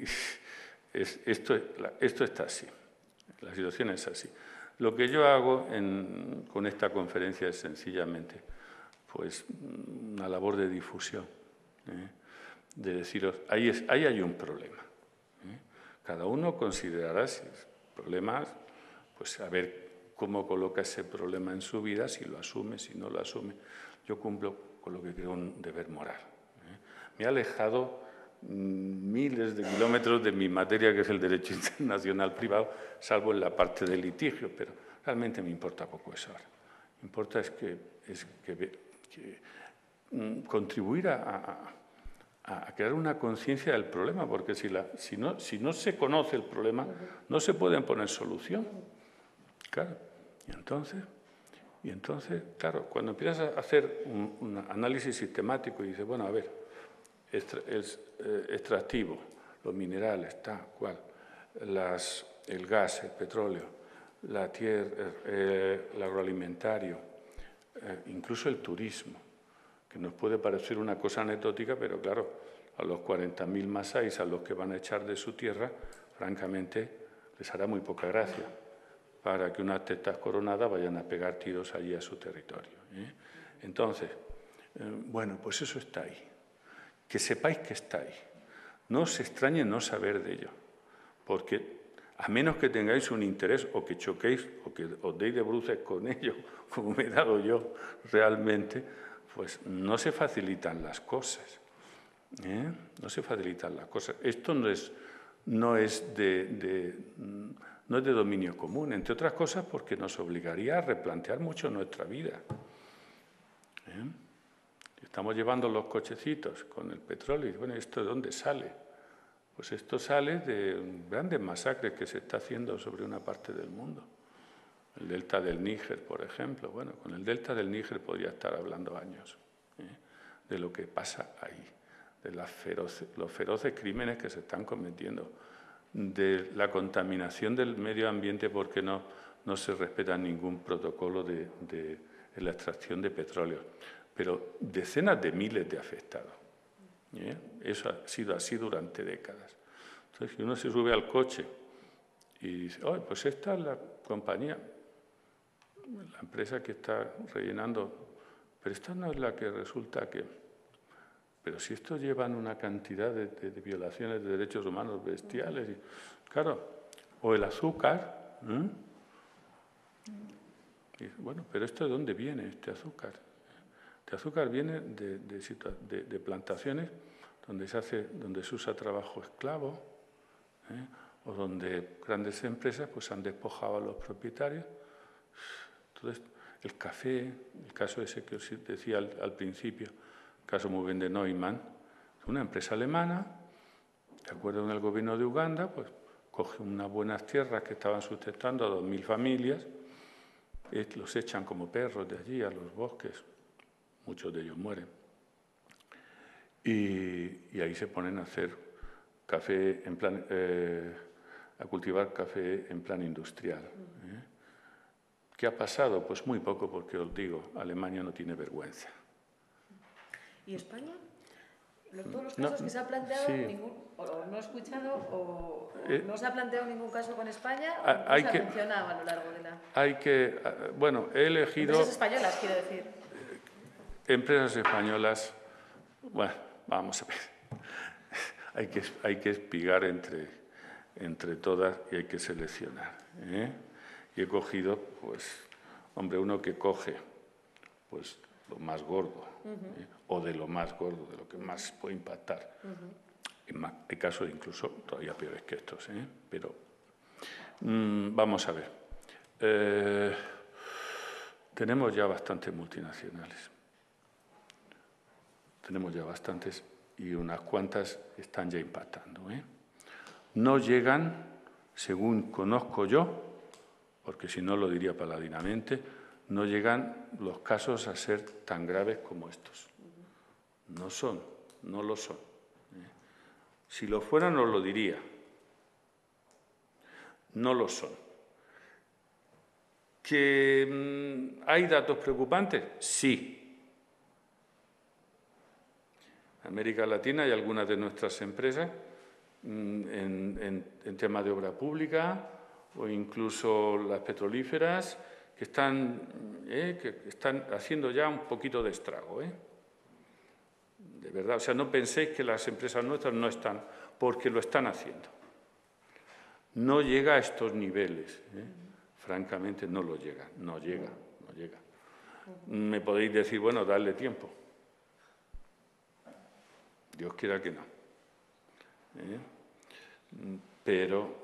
esto está así, la situación es así. Lo que yo hago con esta conferencia es sencillamente pues, una labor de difusión, de deciros, ahí hay un problema. Cada uno considerará si es problema, pues a ver cómo coloca ese problema en su vida, si lo asume, si no lo asume. Yo cumplo con lo que creo un deber moral. Me he alejado miles de kilómetros de mi materia, que es el derecho internacional privado, salvo en la parte del litigio, pero realmente me importa poco eso ahora. Me importa contribuir a crear una conciencia del problema, porque si no se conoce el problema, no se puede poner solución. Claro. Y entonces, claro, cuando empiezas a hacer un análisis sistemático y dices, bueno, a ver, extractivo, los minerales, tal cual, el gas, el petróleo, la tierra, el agroalimentario, incluso el turismo, que nos puede parecer una cosa anecdótica, pero claro, a los 40.000 masáis a los que van a echar de su tierra, francamente, les hará muy poca gracia para que unas tetas coronadas vayan a pegar tiros allí a su territorio. Entonces, bueno, pues eso está ahí. Que sepáis que está ahí. No os extrañe no saber de ello, porque a menos que tengáis un interés o que choquéis o que os deis de bruces con ello, como me he dado yo realmente, pues no se facilitan las cosas. No se facilitan las cosas. Esto no es de dominio común, entre otras cosas porque nos obligaría a replantear mucho nuestra vida. Estamos llevando los cochecitos con el petróleo y, bueno, ¿esto de dónde sale? Pues esto sale de grandes masacres que se está haciendo sobre una parte del mundo. El delta del Níger, por ejemplo. Bueno, con el delta del Níger podría estar hablando años de lo que pasa ahí, de los feroces crímenes que se están cometiendo, de la contaminación del medio ambiente porque no se respeta ningún protocolo de la extracción de petróleo. Pero decenas de miles de afectados. Eso ha sido así durante décadas. Entonces, si uno se sube al coche y dice, oh, pues esta es la compañía, la empresa que está rellenando, pero esta no es la que resulta que... Pero si estos llevan una cantidad de violaciones de derechos humanos bestiales, claro, o el azúcar, y, bueno, pero ¿esto de dónde viene este azúcar? Este azúcar viene de plantaciones donde se usa trabajo esclavo, o donde grandes empresas pues, han despojado a los propietarios. Entonces, el café, el caso ese que os decía al principio, el caso muy bien de Neumann, una empresa alemana, de acuerdo con el gobierno de Uganda, pues cogen unas buenas tierras que estaban sustentando a 2.000 familias, los echan como perros de allí a los bosques, muchos de ellos mueren, y ahí se ponen a hacer café en plan, a cultivar café en plan industrial. ¿Qué ha pasado? Pues muy poco, porque os digo, Alemania no tiene vergüenza. ¿Y España? Todos los casos que se ha planteado, sí. o no he escuchado, o no se ha planteado ningún caso con España, o no se ha mencionado a lo largo de la... Bueno, he elegido... Empresas españolas, quiero decir. Empresas españolas, bueno, vamos a ver, hay que espigar entre todas y hay que seleccionar. Y he cogido, pues, hombre, uno que coge, pues, lo más gordo, o de lo más gordo, de lo que más puede impactar. Hay casos incluso todavía peores que estos, pero vamos a ver. Tenemos ya bastantes multinacionales. Tenemos ya bastantes y unas cuantas están ya impactando. No llegan, según conozco yo, porque si no lo diría paladinamente, no llegan los casos a ser tan graves como estos. No son, no lo son. Si lo fueran, os lo diría. No lo son. ¿Que hay datos preocupantes? Sí. En América Latina hay algunas de nuestras empresas en tema de obra pública o incluso las petrolíferas que están haciendo ya un poquito de estrago. De verdad, o sea, no penséis que las empresas nuestras no están, porque lo están haciendo. No llega a estos niveles, francamente no lo llega, no llega. Me podéis decir, bueno, dadle tiempo. Dios quiera que no. Pero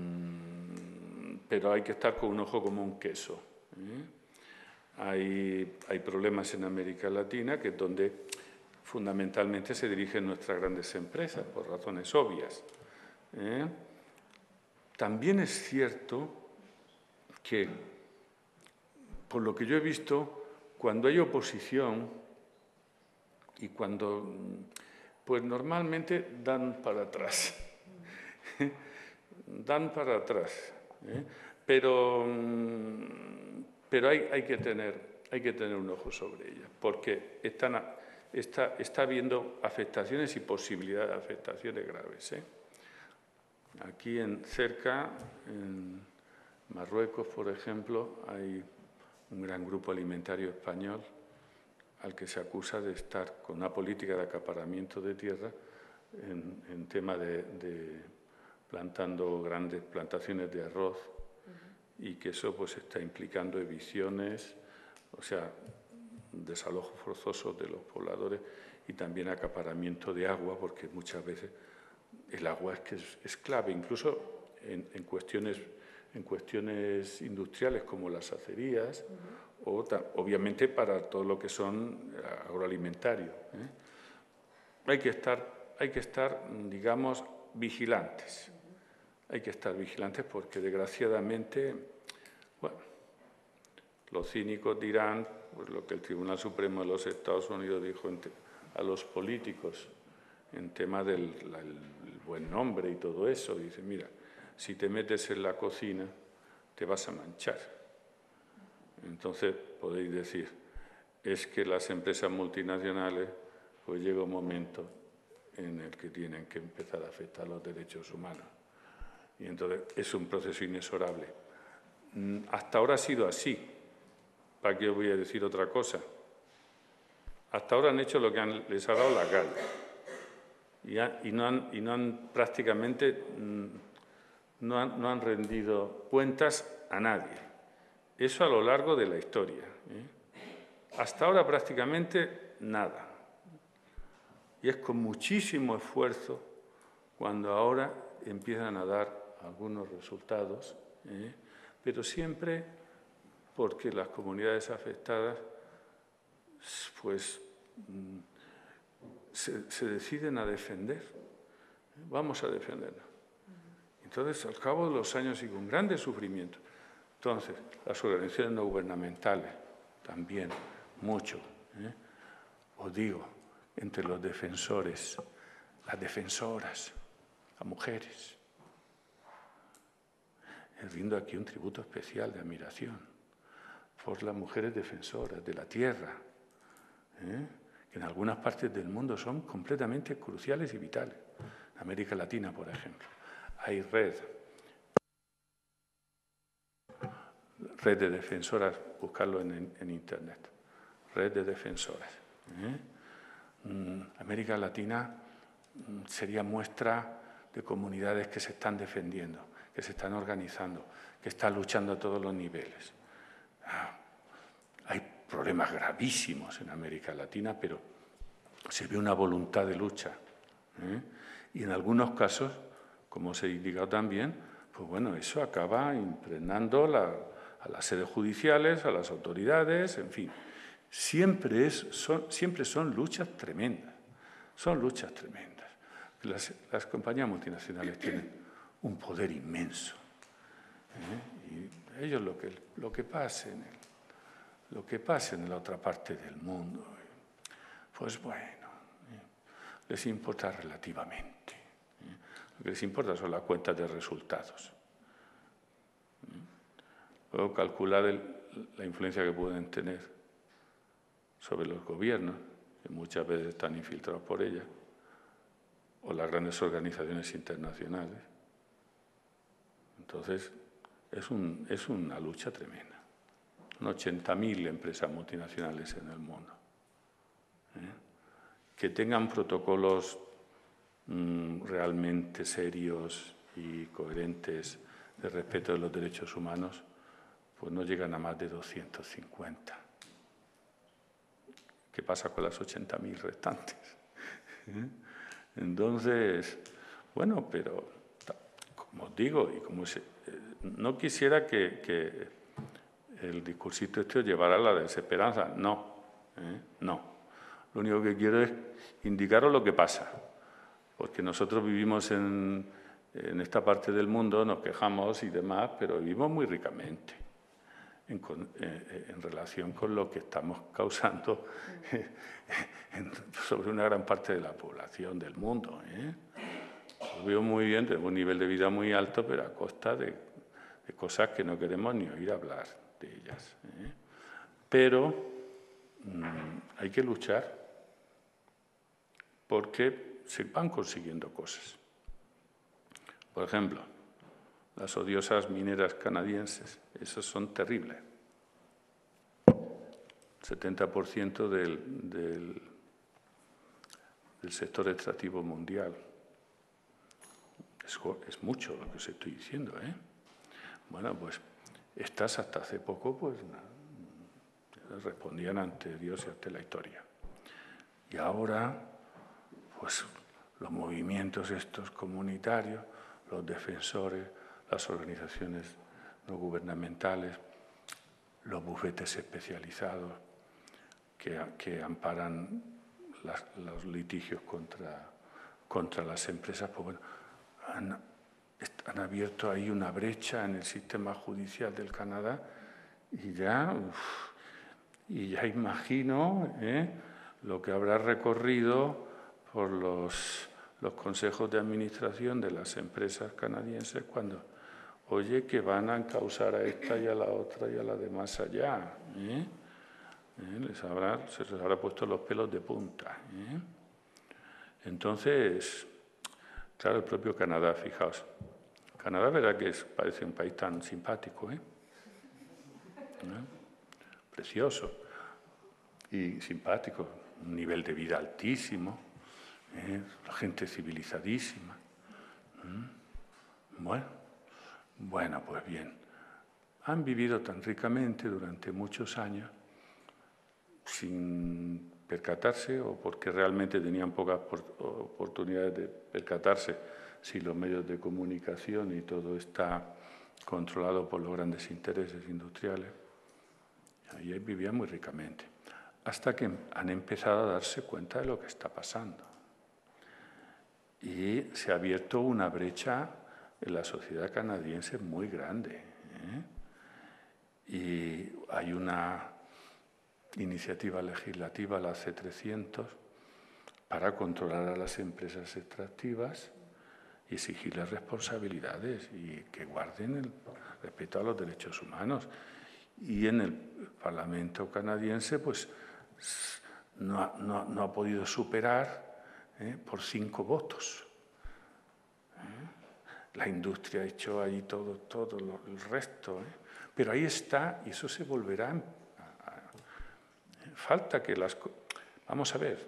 hay que estar con un ojo como un queso. Hay problemas en América Latina, que es donde fundamentalmente se dirigen nuestras grandes empresas, por razones obvias. También es cierto que, por lo que yo he visto, cuando hay oposición y cuando... pues normalmente dan para atrás. Dan para atrás. Pero hay que tener un ojo sobre ellas, porque está habiendo afectaciones y posibilidad de afectaciones graves. Aquí cerca, en Marruecos, por ejemplo, hay un gran grupo alimentario español al que se acusa de estar con una política de acaparamiento de tierra en tema de plantando grandes plantaciones de arroz y que eso pues está implicando evicciones, o sea, desalojo forzoso de los pobladores y también acaparamiento de agua, porque muchas veces el agua es clave, incluso en cuestiones industriales como las acerías, o obviamente para todo lo que son agroalimentarios. Hay que estar, digamos, vigilantes. Hay que estar vigilantes porque, desgraciadamente, bueno, los cínicos dirán pues, lo que el Tribunal Supremo de los Estados Unidos dijo a los políticos en tema del buen nombre y todo eso. Dice, mira, si te metes en la cocina, te vas a manchar. Entonces, podéis decir, es que las empresas multinacionales, pues llega un momento en el que tienen que empezar a afectar los derechos humanos. Y entonces es un proceso inexorable. Hasta ahora ha sido así. ¿Para qué os voy a decir otra cosa? Hasta ahora han hecho lo que les ha dado la gana. Y no han prácticamente no han rendido cuentas a nadie. Eso a lo largo de la historia. Hasta ahora prácticamente nada. Y es con muchísimo esfuerzo cuando ahora empiezan a dar algunos resultados, pero siempre porque las comunidades afectadas pues se deciden a defender. Vamos a defendernos. Entonces, al cabo de los años y con grandes sufrimientos. Entonces, las organizaciones no gubernamentales, también, mucho. Os digo, entre los defensores, las defensoras, las mujeres. Rindo aquí un tributo especial de admiración por las mujeres defensoras de la tierra, que en algunas partes del mundo son completamente cruciales y vitales. En América Latina, por ejemplo, hay red de defensoras, buscarlo en Internet, red de defensoras. América Latina sería muestra de comunidades que se están defendiendo, que se están organizando, que están luchando a todos los niveles. Hay problemas gravísimos en América Latina, pero se ve una voluntad de lucha. Y en algunos casos, como os he indicado también, pues bueno, eso acaba impregnando a las sedes judiciales, a las autoridades, en fin. Siempre son luchas tremendas, son luchas tremendas. Las compañías multinacionales tienen un poder inmenso. Y ellos lo que pase en la otra parte del mundo, pues bueno, les importa relativamente. Lo que les importa son las cuentas de resultados. Luego calcular la influencia que pueden tener sobre los gobiernos, que muchas veces están infiltrados por ellas, o las grandes organizaciones internacionales. Entonces, es una lucha tremenda. Son 80.000 empresas multinacionales en el mundo. Que tengan protocolos realmente serios y coherentes de respeto de los derechos humanos, pues no llegan a más de 250. ¿Qué pasa con las 80.000 restantes? Entonces, bueno, pero como os digo, no quisiera que el discursito este os llevara a la desesperanza. No, no. Lo único que quiero es indicaros lo que pasa, porque nosotros vivimos en esta parte del mundo, nos quejamos y demás, pero vivimos muy ricamente en relación con lo que estamos causando sobre una gran parte de la población del mundo. Lo veo muy bien, tenemos un nivel de vida muy alto, pero a costa de cosas que no queremos ni oír hablar de ellas. Pero hay que luchar porque se van consiguiendo cosas. Por ejemplo, las odiosas mineras canadienses, esas son terribles. 70% del sector extractivo mundial. Es mucho lo que os estoy diciendo, Bueno, pues estas hasta hace poco pues respondían ante Dios y ante la historia. Y ahora, pues los movimientos estos comunitarios, los defensores, las organizaciones no gubernamentales, los bufetes especializados que amparan los litigios contra las empresas, pues bueno, han abierto ahí una brecha en el sistema judicial del Canadá y ya imagino lo que habrá recorrido por los consejos de administración de las empresas canadienses cuando oye que van a encausar a esta y a la otra y a la de más allá. Se les habrá puesto los pelos de punta. Entonces, claro, el propio Canadá, fijaos. Canadá, verá que parece un país tan simpático, precioso y simpático, un nivel de vida altísimo, la gente civilizadísima. Bueno, pues bien, han vivido tan ricamente durante muchos años sin percatarse o porque realmente tenían pocas oportunidades de percatarse si los medios de comunicación y todo está controlado por los grandes intereses industriales. Ahí vivían muy ricamente, hasta que han empezado a darse cuenta de lo que está pasando. Y se ha abierto una brecha en la sociedad canadiense es muy grande, y hay una iniciativa legislativa, la C300, para controlar a las empresas extractivas y exigirles responsabilidades y que guarden el respeto a los derechos humanos. Y en el Parlamento canadiense pues no ha podido superar por 5 votos. La industria ha hecho ahí todo el resto. Pero ahí está, y eso se volverá falta que las... Vamos a ver,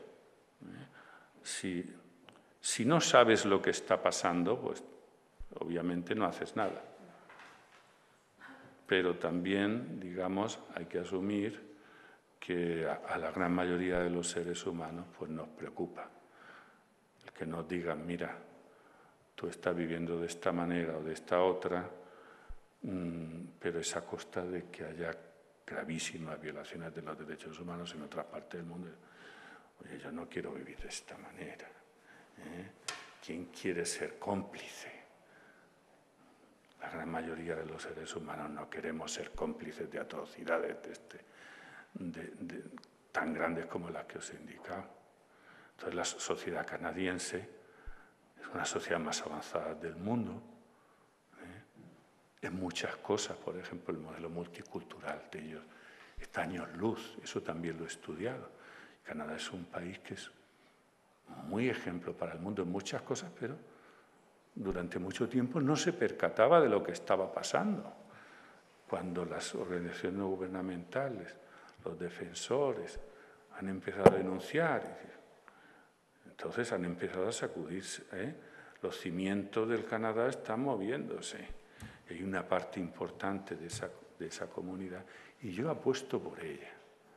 si no sabes lo que está pasando, pues obviamente no haces nada. Pero también, digamos, hay que asumir que a la gran mayoría de los seres humanos pues nos preocupa. El que nos digan, mira, tú estás viviendo de esta manera o de esta otra, pero es a costa de que haya gravísimas violaciones de los derechos humanos en otras partes del mundo. Oye, yo no quiero vivir de esta manera. ¿Quién quiere ser cómplice? La gran mayoría de los seres humanos no queremos ser cómplices de atrocidades tan grandes como las que os he indicado. Entonces, la sociedad canadiense es una sociedad más avanzada del mundo. En muchas cosas, por ejemplo, el modelo multicultural de ellos está años luz, eso también lo he estudiado. Canadá es un país que es muy ejemplo para el mundo en muchas cosas, pero durante mucho tiempo no se percataba de lo que estaba pasando. Cuando las organizaciones no gubernamentales, los defensores, han empezado a denunciar, entonces han empezado a sacudirse. Los cimientos del Canadá están moviéndose. Hay una parte importante de esa comunidad y yo apuesto por ella,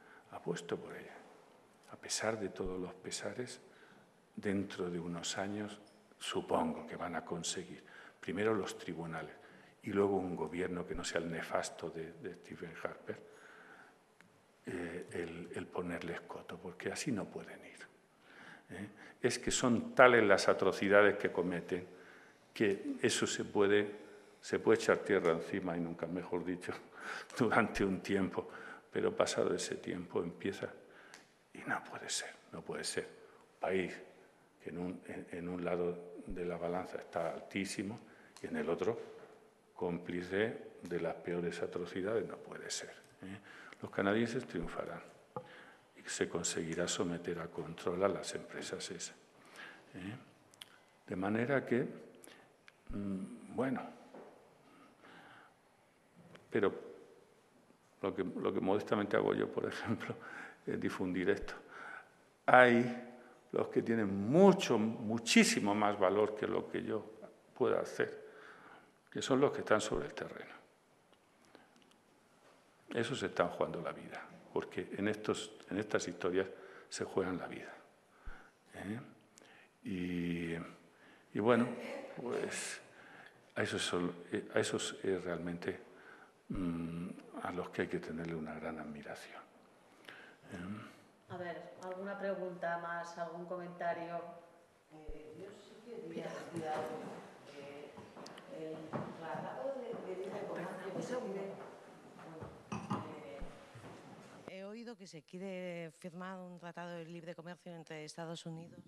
a pesar de todos los pesares. Dentro de unos años supongo que van a conseguir primero los tribunales y luego un gobierno que no sea el nefasto de Stephen Harper, el ponerles coto, porque así no pueden ir. Es que son tales las atrocidades que cometen que eso se puede echar tierra encima, y nunca mejor dicho, durante un tiempo, pero pasado ese tiempo empieza y no puede ser. Un país que en un lado de la balanza está altísimo y en el otro cómplice de las peores atrocidades, no puede ser. Los canadienses triunfarán y se conseguirá someter a control a las empresas esas. De manera que, bueno, pero lo que modestamente hago yo, por ejemplo, es difundir esto. Hay los que tienen muchísimo más valor que lo que yo pueda hacer, que son los que están sobre el terreno. Esos están jugando la vida, porque en estas historias se juegan la vida. Y bueno, pues a esos es realmente a los que hay que tenerle una gran admiración. A ver, ¿alguna pregunta más, algún comentario? Yo sí quería cuidar el tratado de libre comercio. He oído que se quiere firmar un tratado de libre comercio entre Estados Unidos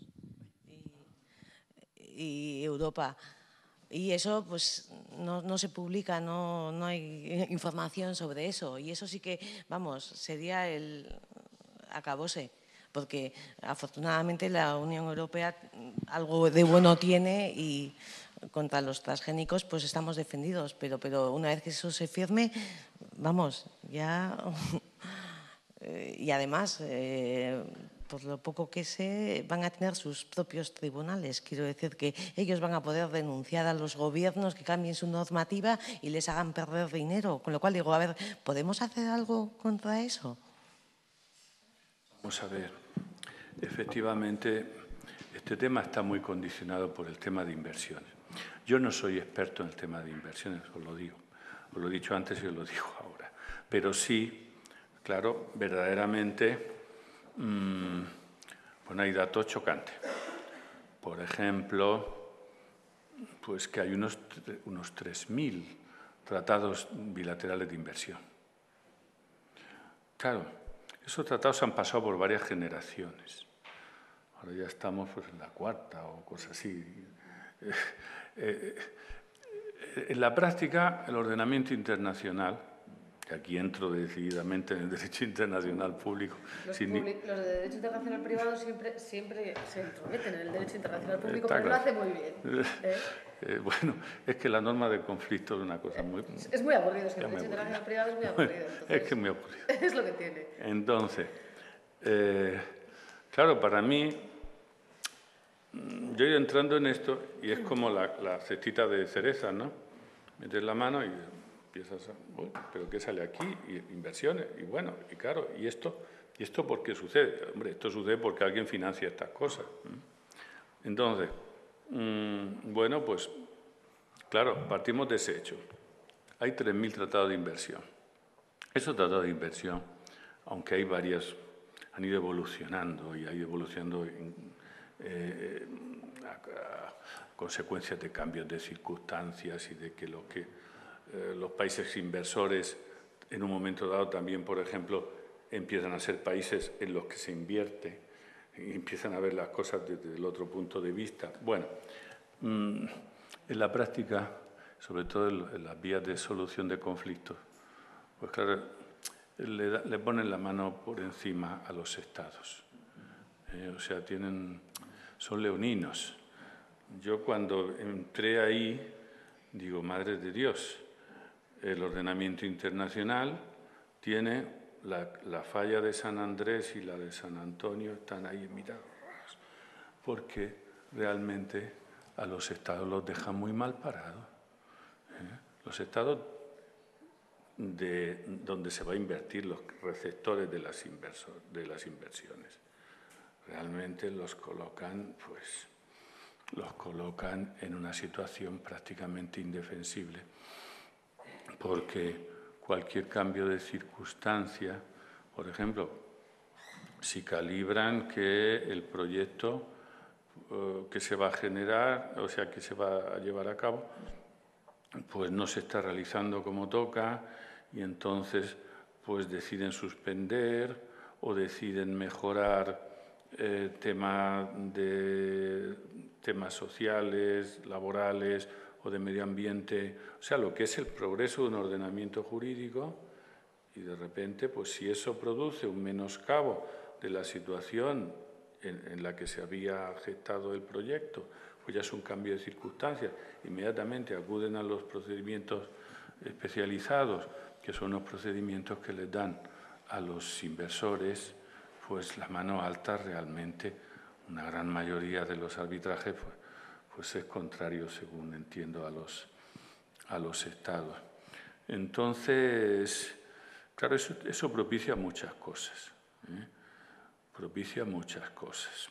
y Europa. Y eso pues no se publica, no hay información sobre eso. Y eso sí que, vamos, sería el acabose, porque afortunadamente la Unión Europea algo de bueno tiene y contra los transgénicos pues estamos defendidos, pero una vez que eso se firme, vamos, ya... y además, por lo poco que sé, van a tener sus propios tribunales. Quiero decir que ellos van a poder denunciar a los gobiernos que cambien su normativa y les hagan perder dinero. Con lo cual digo, a ver, ¿podemos hacer algo contra eso? Vamos a ver, efectivamente, este tema está muy condicionado por el tema de inversiones. Yo no soy experto en el tema de inversiones, os lo digo. Os lo he dicho antes y os lo digo ahora. Pero sí, claro, verdaderamente, bueno, hay datos chocantes. Por ejemplo, pues que hay unos 3.000 tratados bilaterales de inversión. Claro, esos tratados han pasado por varias generaciones. Ahora ya estamos pues, en la cuarta o cosas así. En la práctica, el ordenamiento internacional, que aquí entro decididamente en el derecho internacional público. Los de derecho internacional privado siempre se intrometen en el derecho internacional público, pero claro. lo hace muy bien. Bueno, es que la norma de conflicto es una cosa muy... Es muy aburrido, es que el derecho internacional privado es muy aburrido. Entonces, es que es muy aburrido. Es lo que tiene. Entonces, claro, para mí, yo he ido entrando en esto y es como la cestita de cerezas, ¿no? Metes la mano y empiezas a... Bueno, ¿pero qué sale aquí? Y inversiones, y bueno, y claro, ¿y esto por qué sucede? Hombre, esto sucede porque alguien financia estas cosas. Entonces, bueno, pues, claro, partimos de ese hecho. Hay 3.000 tratados de inversión. Esos tratados de inversión, aunque hay varias, han ido evolucionando y ha ido evolucionando a consecuencias de cambios de circunstancias y de que los países inversores en un momento dado también, por ejemplo, empiezan a ser países en los que se invierte y empiezan a ver las cosas desde el otro punto de vista. Bueno, en la práctica, sobre todo en las vías de solución de conflictos, pues claro, le ponen la mano por encima a los estados. O sea, son leoninos. Yo cuando entré ahí, digo, madre de Dios, el ordenamiento internacional tiene la falla de San Andrés y la de San Antonio, están ahí en mitad, porque realmente a los estados los dejan muy mal parados. Los estados donde se va a invertir, los receptores de las inversiones, realmente los colocan en una situación prácticamente indefensible, porque cualquier cambio de circunstancia, por ejemplo, si calibran que el proyecto que se va a generar, o sea, que se va a llevar a cabo, pues no se está realizando como toca y entonces pues deciden suspender o deciden mejorar temas sociales, laborales o de medio ambiente, o sea, lo que es el progreso de un ordenamiento jurídico, y de repente, pues si eso produce un menoscabo de la situación en la que se había gestado el proyecto, pues ya es un cambio de circunstancias, inmediatamente acuden a los procedimientos especializados, que son los procedimientos que les dan a los inversores pues la mano alta. Realmente una gran mayoría de los arbitrajes pues es contrario, según entiendo, a los estados. Entonces, claro, eso propicia muchas cosas. Propicia muchas cosas.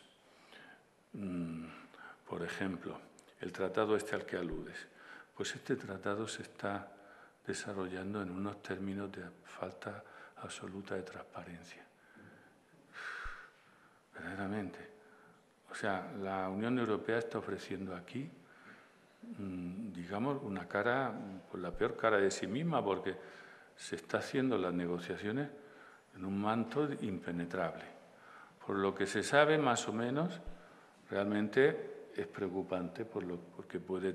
Por ejemplo, el tratado al que aludes. Pues este tratado se está desarrollando en unos términos de falta absoluta de transparencia. Verdaderamente. O sea, la Unión Europea está ofreciendo aquí, digamos, una cara, pues la peor cara de sí misma, porque se está haciendo las negociaciones en un manto impenetrable. Por lo que se sabe, más o menos, realmente es preocupante porque puede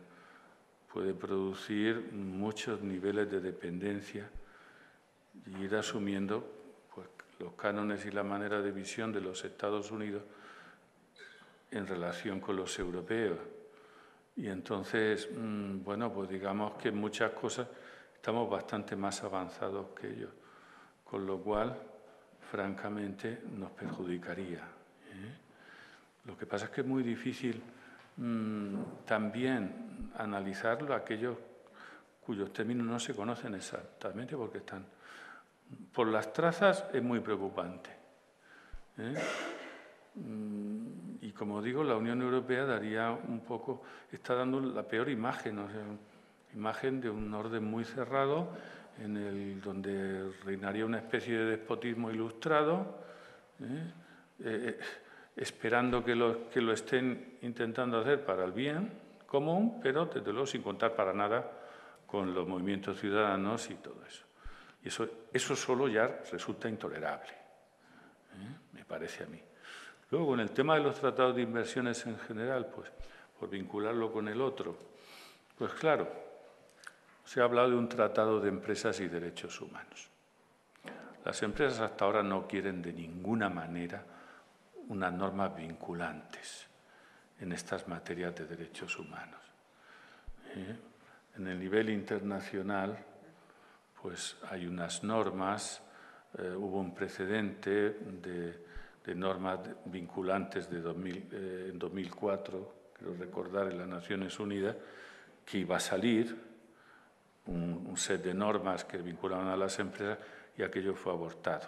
producir muchos niveles de dependencia y ir asumiendo pues, los cánones y la manera de visión de los Estados Unidos en relación con los europeos. Y entonces, bueno, pues digamos que en muchas cosas estamos bastante más avanzados que ellos, con lo cual, francamente, nos perjudicaría. Lo que pasa es que es muy difícil también analizarlo aquellos cuyos términos no se conocen exactamente porque están... Por las trazas es muy preocupante. Y como digo, la Unión Europea está dando la peor imagen, o sea, imagen de un orden muy cerrado donde reinaría una especie de despotismo ilustrado, esperando que lo estén intentando hacer para el bien, común, pero desde luego sin contar para nada con los movimientos ciudadanos y todo eso. Y eso solo ya resulta intolerable, me parece a mí. Luego, con el tema de los tratados de inversiones en general, pues por vincularlo con el otro, pues claro, se ha hablado de un tratado de empresas y derechos humanos. Las empresas hasta ahora no quieren de ninguna manera unas normas vinculantes en estas materias de derechos humanos. En el nivel internacional, pues hay unas normas, hubo un precedente de normas vinculantes en 2004, quiero recordar, en las Naciones Unidas, que iba a salir un set de normas que vinculaban a las empresas y aquello fue abortado.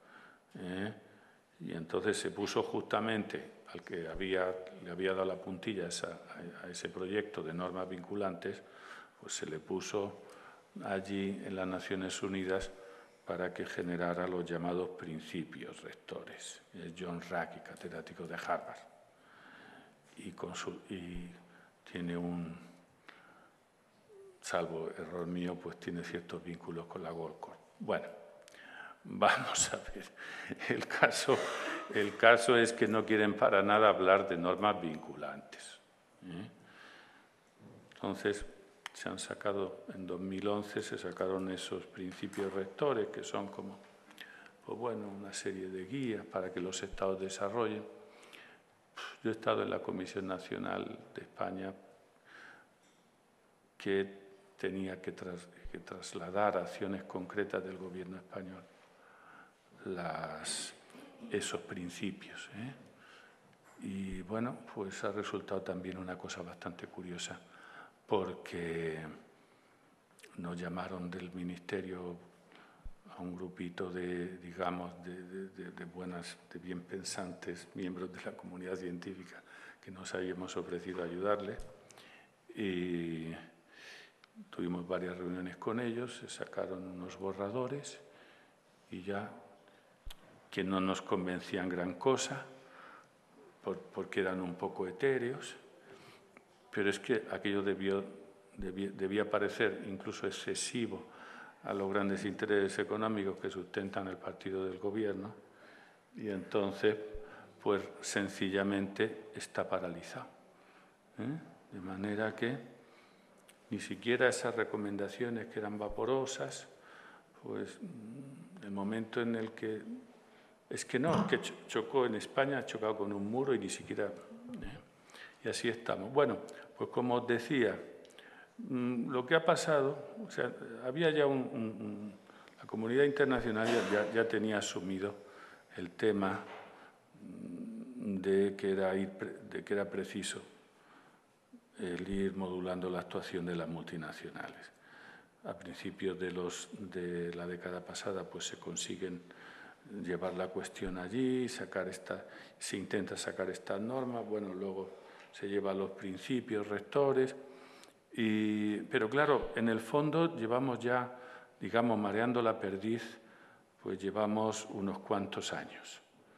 Y entonces se puso justamente al que le había dado la puntilla a ese proyecto de normas vinculantes, pues se le puso allí en las Naciones Unidas para que generara los llamados principios rectores. Es John Ruggie, catedrático de Harvard, y tiene salvo error mío, pues tiene ciertos vínculos con la Gold Corp. Bueno, vamos a ver. El caso es que no quieren para nada hablar de normas vinculantes. Entonces, se han sacado, en 2011 se sacaron esos principios rectores, que son como, pues bueno, una serie de guías para que los estados desarrollen. Yo he estado en la Comisión Nacional de España, que tenía que trasladar a acciones concretas del gobierno español esos principios. Y bueno, pues ha resultado también una cosa bastante curiosa, porque nos llamaron del Ministerio a un grupito de bien pensantes miembros de la comunidad científica que nos habíamos ofrecido a ayudarle, y tuvimos varias reuniones con ellos, se sacaron unos borradores y ya, que no nos convencían gran cosa porque eran un poco etéreos, pero es que aquello debía parecer incluso excesivo a los grandes intereses económicos que sustentan el partido del gobierno, y entonces pues sencillamente está paralizado. De manera que ni siquiera esas recomendaciones que eran vaporosas, pues el momento en el que chocó en España, ha chocado con un muro y ni siquiera... Y así estamos. Bueno, pues como os decía, lo que ha pasado, o sea, había ya la comunidad internacional ya tenía asumido el tema de que era preciso el ir modulando la actuación de las multinacionales. A principios de la década pasada, pues se consiguen llevar la cuestión allí, se intenta sacar estas normas, bueno, luego se llevan los principios rectores, pero claro, en el fondo llevamos ya, digamos, mareando la perdiz, pues llevamos unos cuantos años.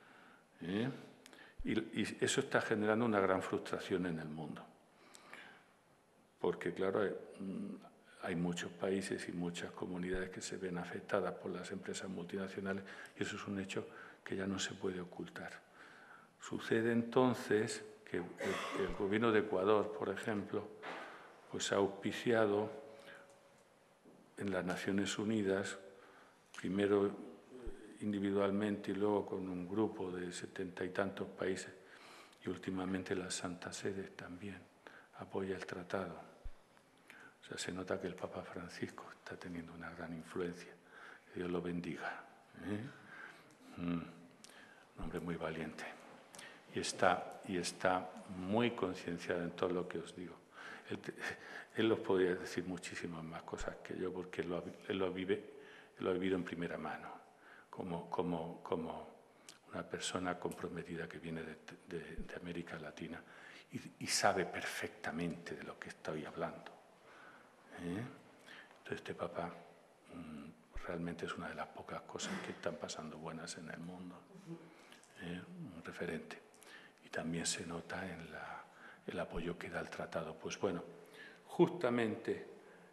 Y eso está generando una gran frustración en el mundo. Porque, claro, hay muchos países y muchas comunidades que se ven afectadas por las empresas multinacionales, y eso es un hecho que ya no se puede ocultar. Sucede entonces que el gobierno de Ecuador, por ejemplo, pues ha auspiciado en las Naciones Unidas, primero individualmente y luego con un grupo de 70 y tantos países, y últimamente la Santa Sede también apoya el tratado. O sea, se nota que el Papa Francisco está teniendo una gran influencia. Que Dios lo bendiga. Un hombre muy valiente. Y está muy concienciado en todo lo que os digo. Él os podría decir muchísimas más cosas que yo, porque él lo ha vivido en primera mano, como una persona comprometida que viene de América Latina y sabe perfectamente de lo que estoy hablando. Entonces este Papa realmente es una de las pocas cosas que están pasando buenas en el mundo, un referente. Y también se nota el apoyo que da el tratado. Pues bueno, justamente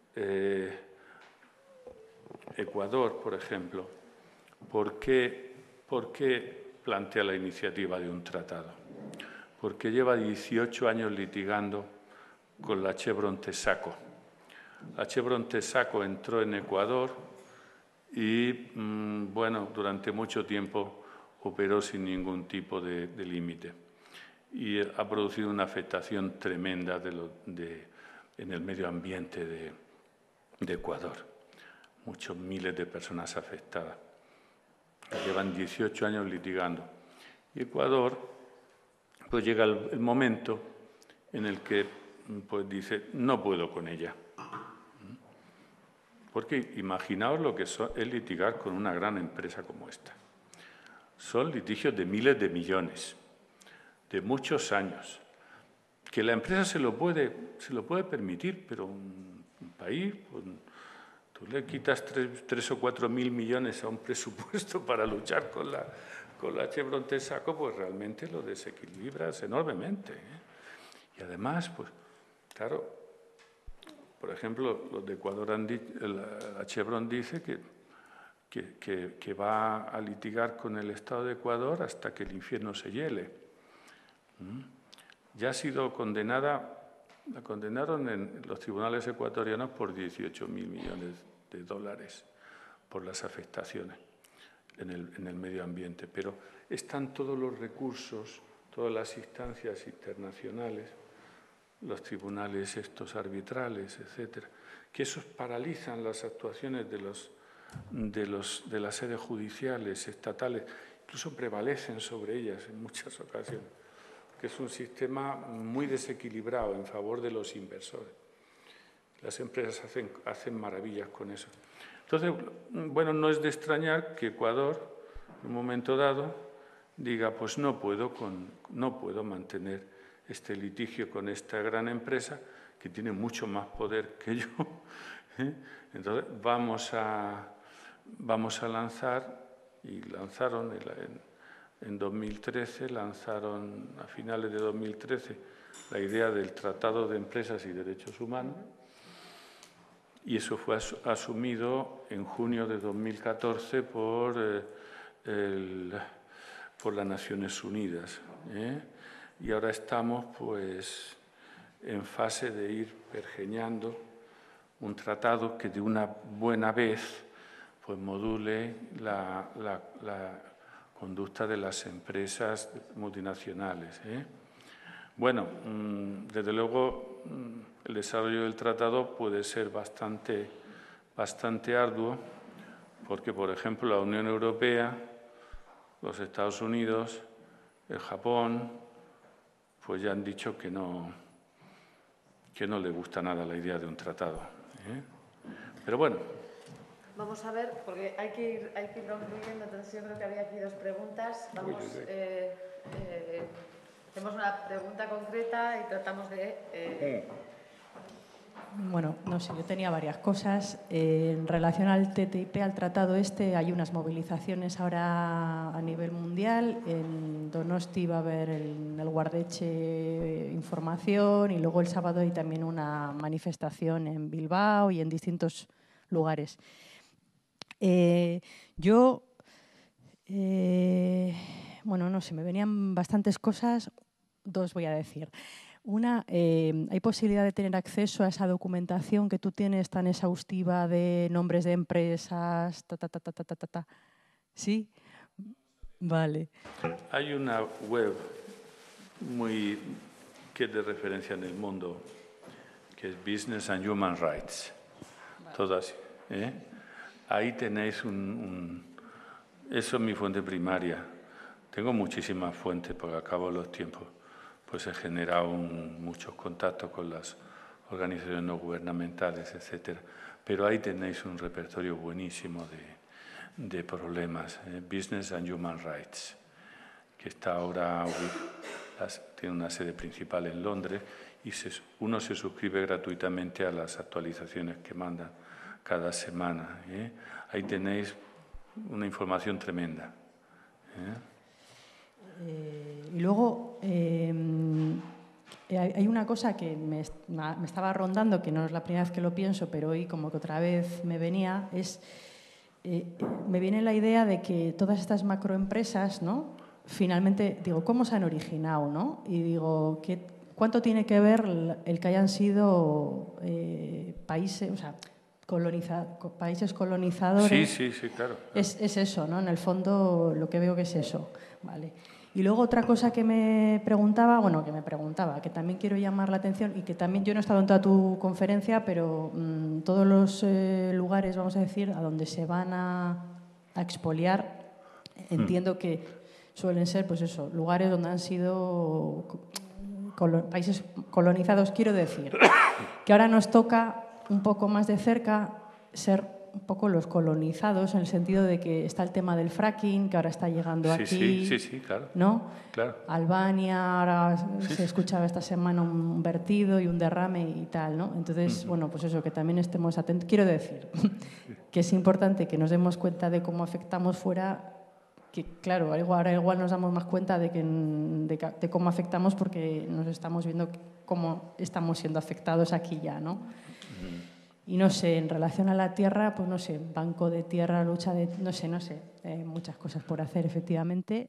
Ecuador, por ejemplo, ¿por qué plantea la iniciativa de un tratado? Porque lleva 18 años litigando con la Chevron Texaco. La Chevron Texaco entró en Ecuador y, bueno, durante mucho tiempo operó sin ningún tipo de límite y ha producido una afectación tremenda en el medio ambiente de Ecuador. Muchos miles de personas afectadas. Llevan 18 años litigando. Y Ecuador, pues llega el momento en el que pues dice, no puedo con ella. Porque imaginaos lo que es litigar con una gran empresa como esta. Son litigios de miles de millones, de muchos años. Que la empresa se lo puede permitir, pero un país, pues, tú le quitas 3 o 4 mil millones a un presupuesto para luchar con la Chevron Texaco, pues realmente lo desequilibras enormemente, ¿eh? Y además, pues, claro, por ejemplo, los de Ecuador la Chevron dice que va a litigar con el Estado de Ecuador hasta que el infierno se hiele. Ya ha sido condenada, la condenaron en los tribunales ecuatorianos por 18.000 millones de dólares por las afectaciones en el medio ambiente. Pero están todos los recursos, todas las instancias internacionales, los tribunales estos arbitrales, etcétera, que esos paralizan las actuaciones de las sedes judiciales, estatales, incluso prevalecen sobre ellas en muchas ocasiones, que es un sistema muy desequilibrado en favor de los inversores. Las empresas hacen maravillas con eso. Entonces, bueno, no es de extrañar que Ecuador, en un momento dado, diga, pues no puedo mantener este litigio con esta gran empresa que tiene mucho más poder que yo. Entonces, vamos a lanzar, y lanzaron en 2013, lanzaron a finales de 2013 la idea del Tratado de Empresas y Derechos Humanos, y eso fue asumido en junio de 2014 por las Naciones Unidas, ¿eh? Y ahora estamos pues en fase de ir pergeñando un tratado que de una buena vez pues module la conducta de las empresas multinacionales, ¿eh? Bueno, desde luego el desarrollo del tratado puede ser bastante arduo porque, por ejemplo, la Unión Europea, los Estados Unidos, el Japón, pues ya han dicho que no le gusta nada la idea de un tratado, ¿eh? Pero bueno. Vamos a ver, porque hay que ir concluyendo, entonces yo creo que había aquí dos preguntas. Hacemos una pregunta concreta y tratamos de... Bueno, no sé, yo tenía varias cosas. En relación al TTIP, al tratado este, hay unas movilizaciones ahora a nivel mundial. En Donosti va a haber en el Guardeche información y luego el sábado hay también una manifestación en Bilbao y en distintos lugares. Bueno, no sé, me venían bastantes cosas, dos voy a decir. Una, ¿hay posibilidad de tener acceso a esa documentación que tú tienes tan exhaustiva de nombres de empresas? ¿Sí? Vale. Hay una web que es de referencia en el mundo, que es Business and Human Rights. Vale. Todas, ¿eh? Ahí tenéis eso es mi fuente primaria. Tengo muchísimas fuentes porque a cabo de los tiempos pues he generado muchos contactos con las organizaciones no gubernamentales, etcétera. Pero ahí tenéis un repertorio buenísimo de problemas, Business and Human Rights, que está ahora, tiene una sede principal en Londres y uno se suscribe gratuitamente a las actualizaciones que mandan cada semana, ¿eh? Ahí tenéis una información tremenda, ¿eh? Y luego, hay una cosa que me estaba rondando, que no es la primera vez que lo pienso, pero hoy como que otra vez me venía, me viene la idea de que todas estas macroempresas, ¿no? Finalmente, digo, ¿cómo se han originado, no? Y digo, ¿cuánto tiene que ver el que hayan sido países, o sea, países colonizadores? Sí, claro. Es eso, ¿no? En el fondo lo que veo que es eso, ¿vale? Y luego otra cosa que me preguntaba, que también quiero llamar la atención y que también yo no he estado en toda tu conferencia, pero todos los lugares, vamos a decir, a donde se van a expoliar, entiendo que suelen ser, pues eso, lugares donde han sido países colonizados. Quiero decir que ahora nos toca un poco más de cerca ser un poco los colonizados, en el sentido de que está el tema del fracking, que ahora está llegando aquí. Sí, claro. ¿No? Claro. Albania, ahora se escuchaba esta semana un vertido y un derrame y tal, ¿no? Entonces, bueno, pues eso, que también estemos atentos. Quiero decir que es importante que nos demos cuenta de cómo afectamos fuera, que claro, ahora igual nos damos más cuenta de cómo afectamos porque nos estamos viendo cómo estamos siendo afectados aquí ya, ¿no? Y no sé, en relación a la tierra, pues no sé, banco de tierra, lucha de... No sé, muchas cosas por hacer, efectivamente.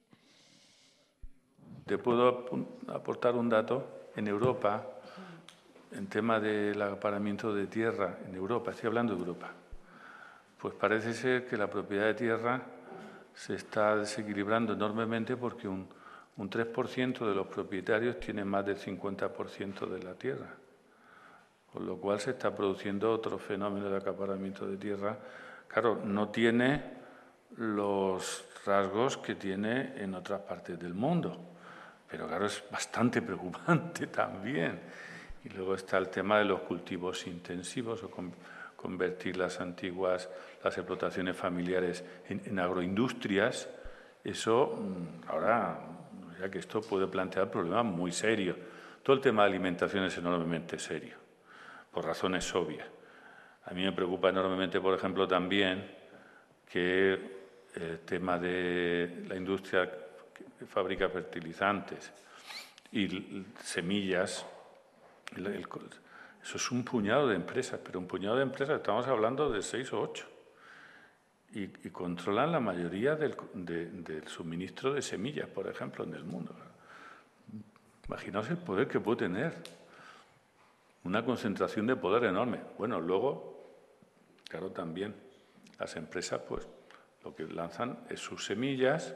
Te puedo aportar un dato. En Europa, en tema del acaparamiento de tierra, en Europa, estoy hablando de Europa, pues parece ser que la propiedad de tierra se está desequilibrando enormemente porque un 3% de los propietarios tienen más del 50% de la tierra. Con lo cual se está produciendo otro fenómeno de acaparamiento de tierra. Claro, no tiene los rasgos que tiene en otras partes del mundo, pero claro, es bastante preocupante también. Y luego está el tema de los cultivos intensivos o convertir las explotaciones familiares en agroindustrias. Eso, ahora, ya que esto puede plantear problemas muy serios. Todo el tema de alimentación es enormemente serio, por razones obvias. A mí me preocupa enormemente, por ejemplo, también que el tema de la industria que fabrica fertilizantes y semillas, eso es un puñado de empresas, pero un puñado de empresas, estamos hablando de 6 o 8, y controlan la mayoría del suministro de semillas, por ejemplo, en el mundo. Imaginaos el poder que puede tener. Una concentración de poder enorme. Bueno, luego, claro, también las empresas, pues, lo que lanzan es sus semillas,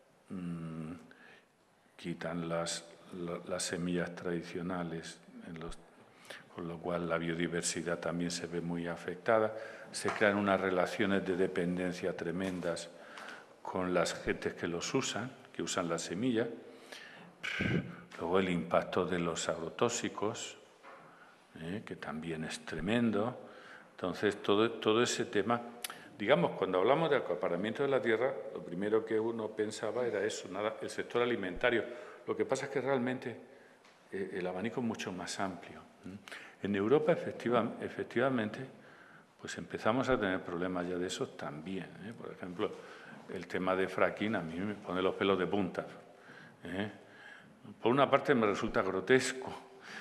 quitan las semillas tradicionales, con lo cual la biodiversidad también se ve muy afectada. Se crean unas relaciones de dependencia tremendas con las gentes que que usan la semilla. Luego el impacto de los agrotóxicos, que también es tremendo. Entonces, todo ese tema, digamos, cuando hablamos de acaparamiento de la tierra, lo primero que uno pensaba era eso, el sector alimentario. Lo que pasa es que realmente el abanico es mucho más amplio. En Europa, efectivamente, pues empezamos a tener problemas ya de esos también. Por ejemplo, el tema de fracking a mí me pone los pelos de punta. Por una parte me resulta grotesco.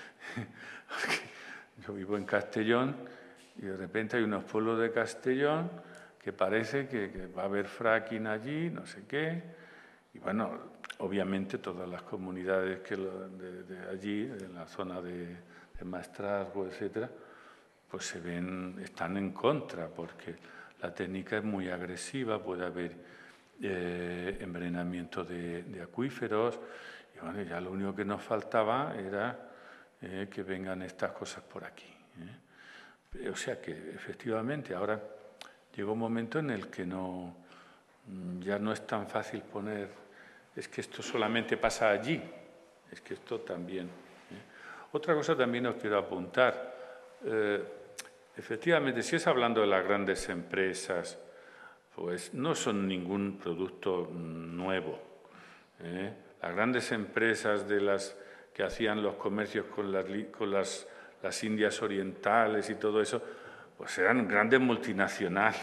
Yo vivo en Castellón y de repente hay unos pueblos de Castellón que parece que va a haber fracking allí, no sé qué. Y bueno, obviamente todas las comunidades de allí, en la zona de Maestrazgo, etcétera, pues están en contra porque la técnica es muy agresiva, puede haber envenenamiento de acuíferos. Y bueno, ya lo único que nos faltaba era que vengan estas cosas por aquí. O sea que, efectivamente, ahora llega un momento en el que ya no es tan fácil poner, es que esto solamente pasa allí, es que esto también. Otra cosa también os quiero apuntar. Efectivamente, si es hablando de las grandes empresas, pues no son ningún producto nuevo. Las grandes empresas de las que hacían los comercios con las Indias orientales y todo eso, pues eran grandes multinacionales.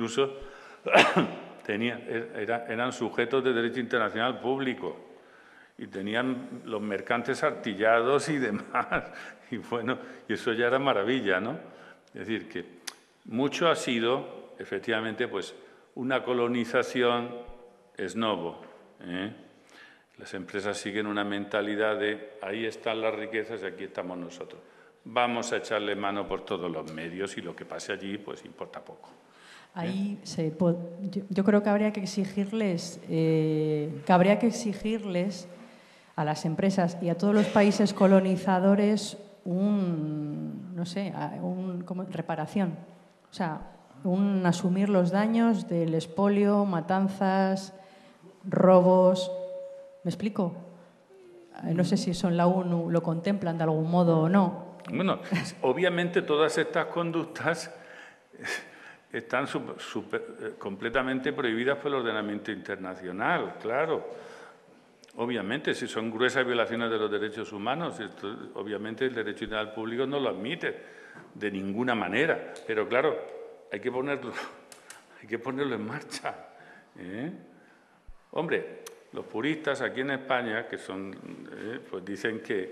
Incluso eran sujetos de derecho internacional público. y tenían los mercantes artillados y demás. Y bueno, y eso ya era maravilla, ¿no? Es decir, que mucho ha sido, efectivamente, pues una colonización esnobo, ¿eh? Las empresas siguen una mentalidad de ahí están las riquezas y aquí estamos nosotros. Vamos a echarle mano por todos los medios y lo que pase allí, pues importa poco. Ahí yo creo que habría que exigirles, a las empresas y a todos los países colonizadores reparación. O sea, asumir los daños del expolio, matanzas, robos. ¿Me explico? No sé si eso en la ONU lo contemplan de algún modo o no. Bueno, obviamente todas estas conductas están completamente prohibidas por el ordenamiento internacional, claro. Obviamente, si son gruesas violaciones de los derechos humanos, obviamente el derecho internacional público no lo admite de ninguna manera. Pero claro, hay que ponerlo en marcha, ¿eh? Hombre, los puristas aquí en España, que son, pues dicen que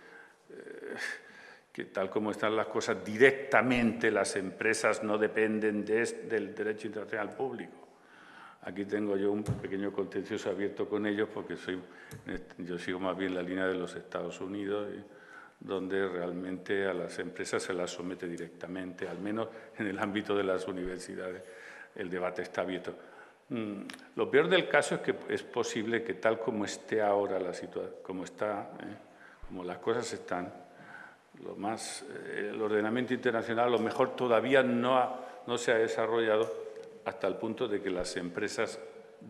tal como están las cosas, directamente las empresas no dependen del derecho internacional público. Aquí tengo yo un pequeño contencioso abierto con ellos porque yo sigo más bien la línea de los Estados Unidos, donde realmente a las empresas se las somete directamente, al menos en el ámbito de las universidades. El debate está abierto. Lo peor del caso es que es posible que tal como esté ahora la situación, como las cosas están, el ordenamiento internacional a lo mejor todavía no se ha desarrollado hasta el punto de que las empresas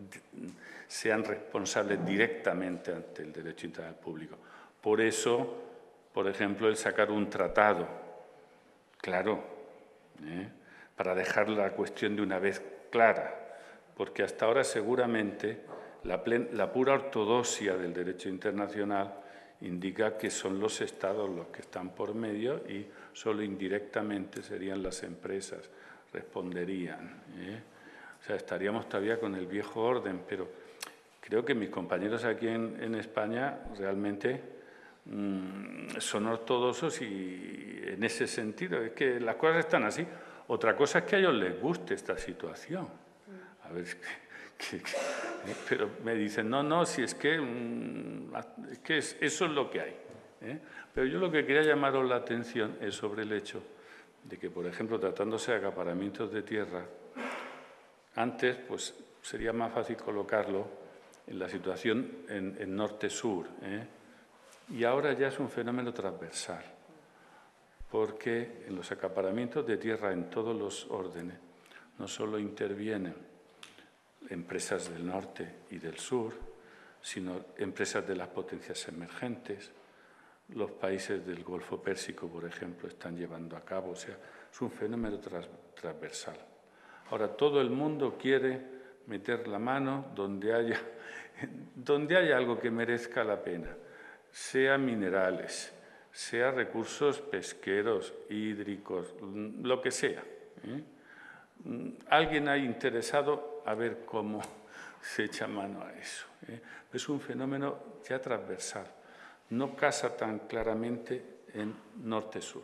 sean responsables directamente ante el derecho internacional público. Por eso, por ejemplo, el sacar un tratado, claro, para dejar la cuestión de una vez clara, porque hasta ahora seguramente la pura ortodoxia del derecho internacional indica que son los Estados los que están por medio y solo indirectamente serían las empresas, responderían, O sea, estaríamos todavía con el viejo orden, pero creo que mis compañeros aquí en España realmente son ortodoxos y en ese sentido es que las cosas están así. Otra cosa es que a ellos les guste esta situación. A ver, pero me dicen, no, si es que eso es lo que hay. Pero yo lo que quería llamaros la atención es sobre el hecho de que, por ejemplo, tratándose de acaparamientos de tierra, antes pues sería más fácil colocarlo en la situación en norte-sur, y ahora ya es un fenómeno transversal, porque en los acaparamientos de tierra en todos los órdenes no solo intervienen empresas del norte y del sur, sino empresas de las potencias emergentes. Los países del Golfo Pérsico, por ejemplo, están llevando a cabo, o sea, es un fenómeno transversal. Ahora, todo el mundo quiere meter la mano donde haya algo que merezca la pena, sea minerales, sea recursos pesqueros, hídricos, lo que sea, Alguien ha interesado a ver cómo se echa mano a eso. Es un fenómeno ya transversal. No casa tan claramente en norte-sur.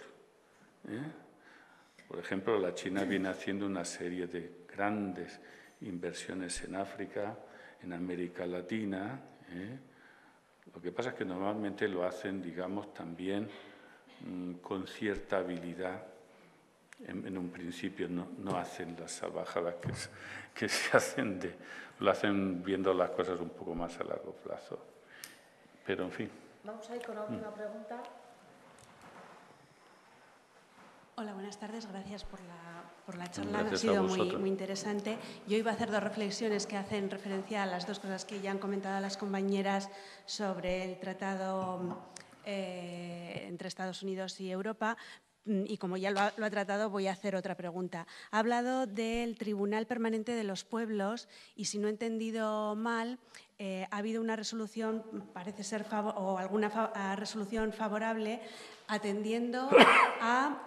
Por ejemplo, la China viene haciendo una serie de grandes inversiones en África, en América Latina. Lo que pasa es que normalmente lo hacen, digamos, también con cierta habilidad. En un principio no hacen las salvajadas que se hacen, lo hacen viendo las cosas un poco más a largo plazo. Pero, en fin. Vamos a ir con la última pregunta. Hola, buenas tardes. Gracias por la charla. Ha sido muy interesante. Yo iba a hacer dos reflexiones que hacen referencia a las dos cosas que ya han comentado las compañeras sobre el tratado entre Estados Unidos y Europa. Y como ya lo ha tratado, voy a hacer otra pregunta. Ha hablado del Tribunal Permanente de los Pueblos y, si no he entendido mal, ha habido una resolución, parece ser, o alguna resolución favorable, atendiendo a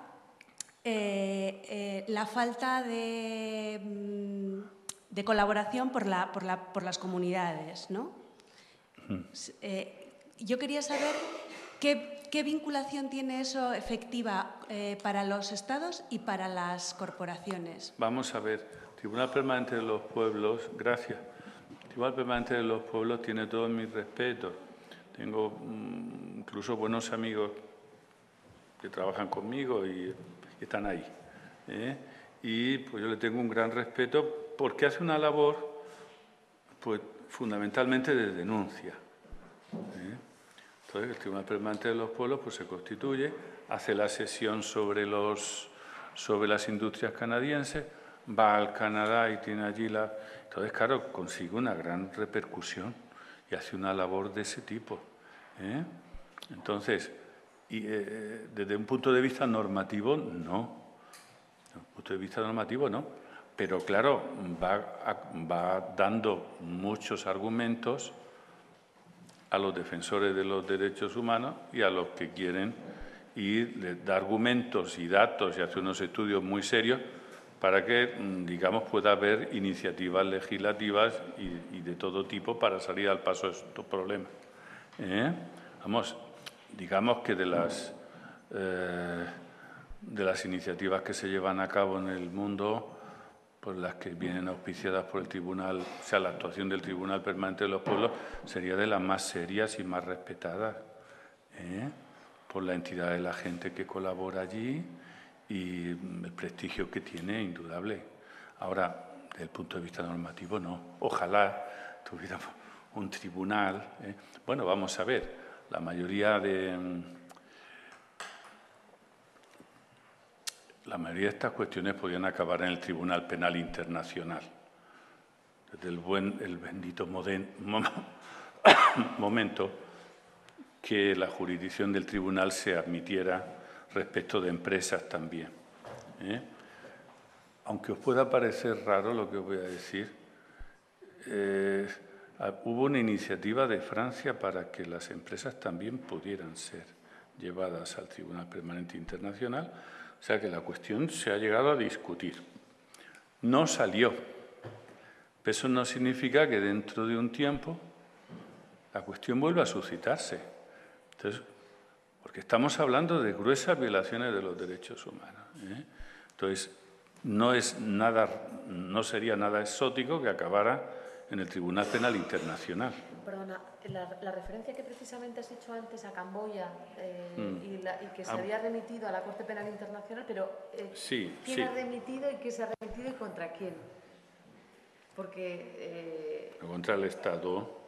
la falta de colaboración por las comunidades, ¿no? Yo quería saber qué vinculación tiene eso efectiva para los estados y para las corporaciones. Vamos a ver, Tribunal Permanente de los Pueblos, gracias. Tribunal Permanente de los Pueblos tiene todo mi respeto. Tengo incluso buenos amigos que trabajan conmigo y están ahí. Y pues yo le tengo un gran respeto porque hace una labor pues fundamentalmente de denuncia. Entonces el Tribunal Permanente de los Pueblos pues se constituye, hace la sesión sobre las industrias canadienses, va al Canadá y tiene allí la... Entonces, claro, consigue una gran repercusión y hace una labor de ese tipo. Entonces, desde un punto de vista normativo, no. Desde un punto de vista normativo, no. Pero, claro, va dando muchos argumentos a los defensores de los derechos humanos y a los que quieren ir, les da argumentos y datos y hace unos estudios muy serios para que, digamos, pueda haber iniciativas legislativas y de todo tipo para salir al paso de estos problemas. Vamos, digamos que de las iniciativas que se llevan a cabo en el mundo, pues las que vienen auspiciadas por el Tribunal, o sea, la actuación del Tribunal Permanente de los Pueblos sería de las más serias y más respetadas, por la entidad de la gente que colabora allí y el prestigio que tiene, indudable. Ahora, desde el punto de vista normativo, no. Ojalá tuviéramos un tribunal. Bueno, vamos a ver, la mayoría de estas cuestiones podían acabar en el Tribunal Penal Internacional. Desde el bendito momento que la jurisdicción del tribunal se admitiera respecto de empresas también. Aunque os pueda parecer raro lo que os voy a decir, hubo una iniciativa de Francia para que las empresas también pudieran ser llevadas al Tribunal Permanente Internacional. O sea que la cuestión se ha llegado a discutir. No salió. Pero eso no significa que dentro de un tiempo la cuestión vuelva a suscitarse. Entonces, porque estamos hablando de gruesas violaciones de los derechos humanos. Entonces, no sería nada exótico que acabara en el Tribunal Penal Internacional. Perdona, la referencia que precisamente has hecho antes a Camboya y que se había remitido a la Corte Penal Internacional, pero ¿quién ha remitido y qué se ha remitido y contra quién? Porque... contra el Estado.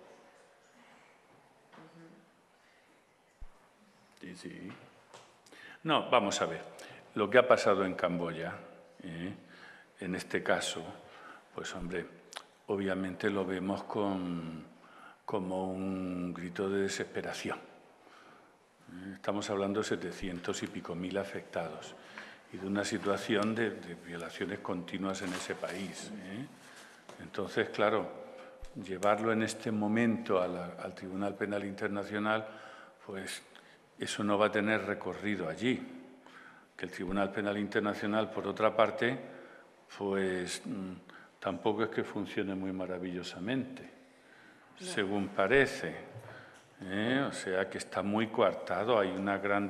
Sí. No, vamos a ver. Lo que ha pasado en Camboya, en este caso, pues hombre, obviamente lo vemos como un grito de desesperación. Estamos hablando de 700 y pico mil afectados y de una situación de violaciones continuas en ese país. Entonces, claro, llevarlo en este momento al Tribunal Penal Internacional, pues eso no va a tener recorrido allí. Que el Tribunal Penal Internacional, por otra parte, pues tampoco es que funcione muy maravillosamente, según parece. O sea, que está muy coartado, hay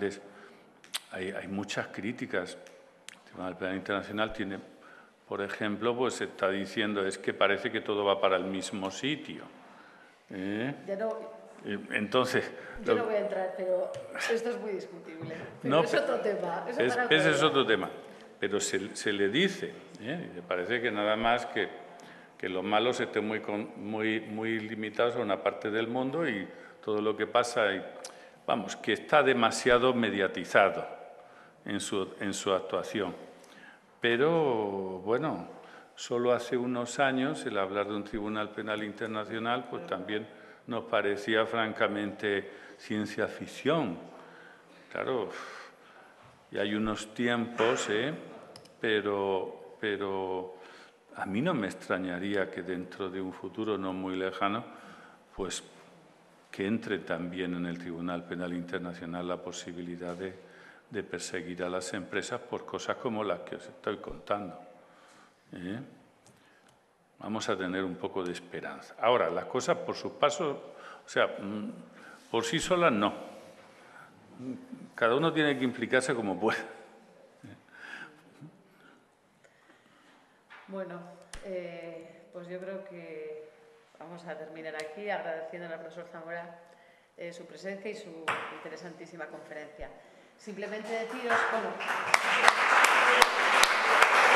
muchas críticas. El Tribunal Penal Internacional tiene, por ejemplo, pues se está diciendo es que parece que todo va para el mismo sitio. Entonces, yo no voy a entrar, pero esto es muy discutible. Pero es otro tema. Ese es otro tema. Pero se le dice, me parece que nada más que los malos estén muy limitados a una parte del mundo y todo lo que pasa, vamos, que está demasiado mediatizado en su actuación. Pero, bueno, solo hace unos años el hablar de un Tribunal Penal Internacional, pues también nos parecía francamente ciencia ficción. Claro, y hay unos tiempos, pero a mí no me extrañaría que dentro de un futuro no muy lejano, pues que entre también en el Tribunal Penal Internacional la posibilidad de perseguir a las empresas por cosas como las que os estoy contando. Vamos a tener un poco de esperanza. Ahora, las cosas por sus pasos O sea, por sí solas no. Cada uno tiene que implicarse como puede. Bueno, pues yo creo que vamos a terminar aquí agradeciendo al profesor Zamora su presencia y su interesantísima conferencia. Simplemente deciros, bueno...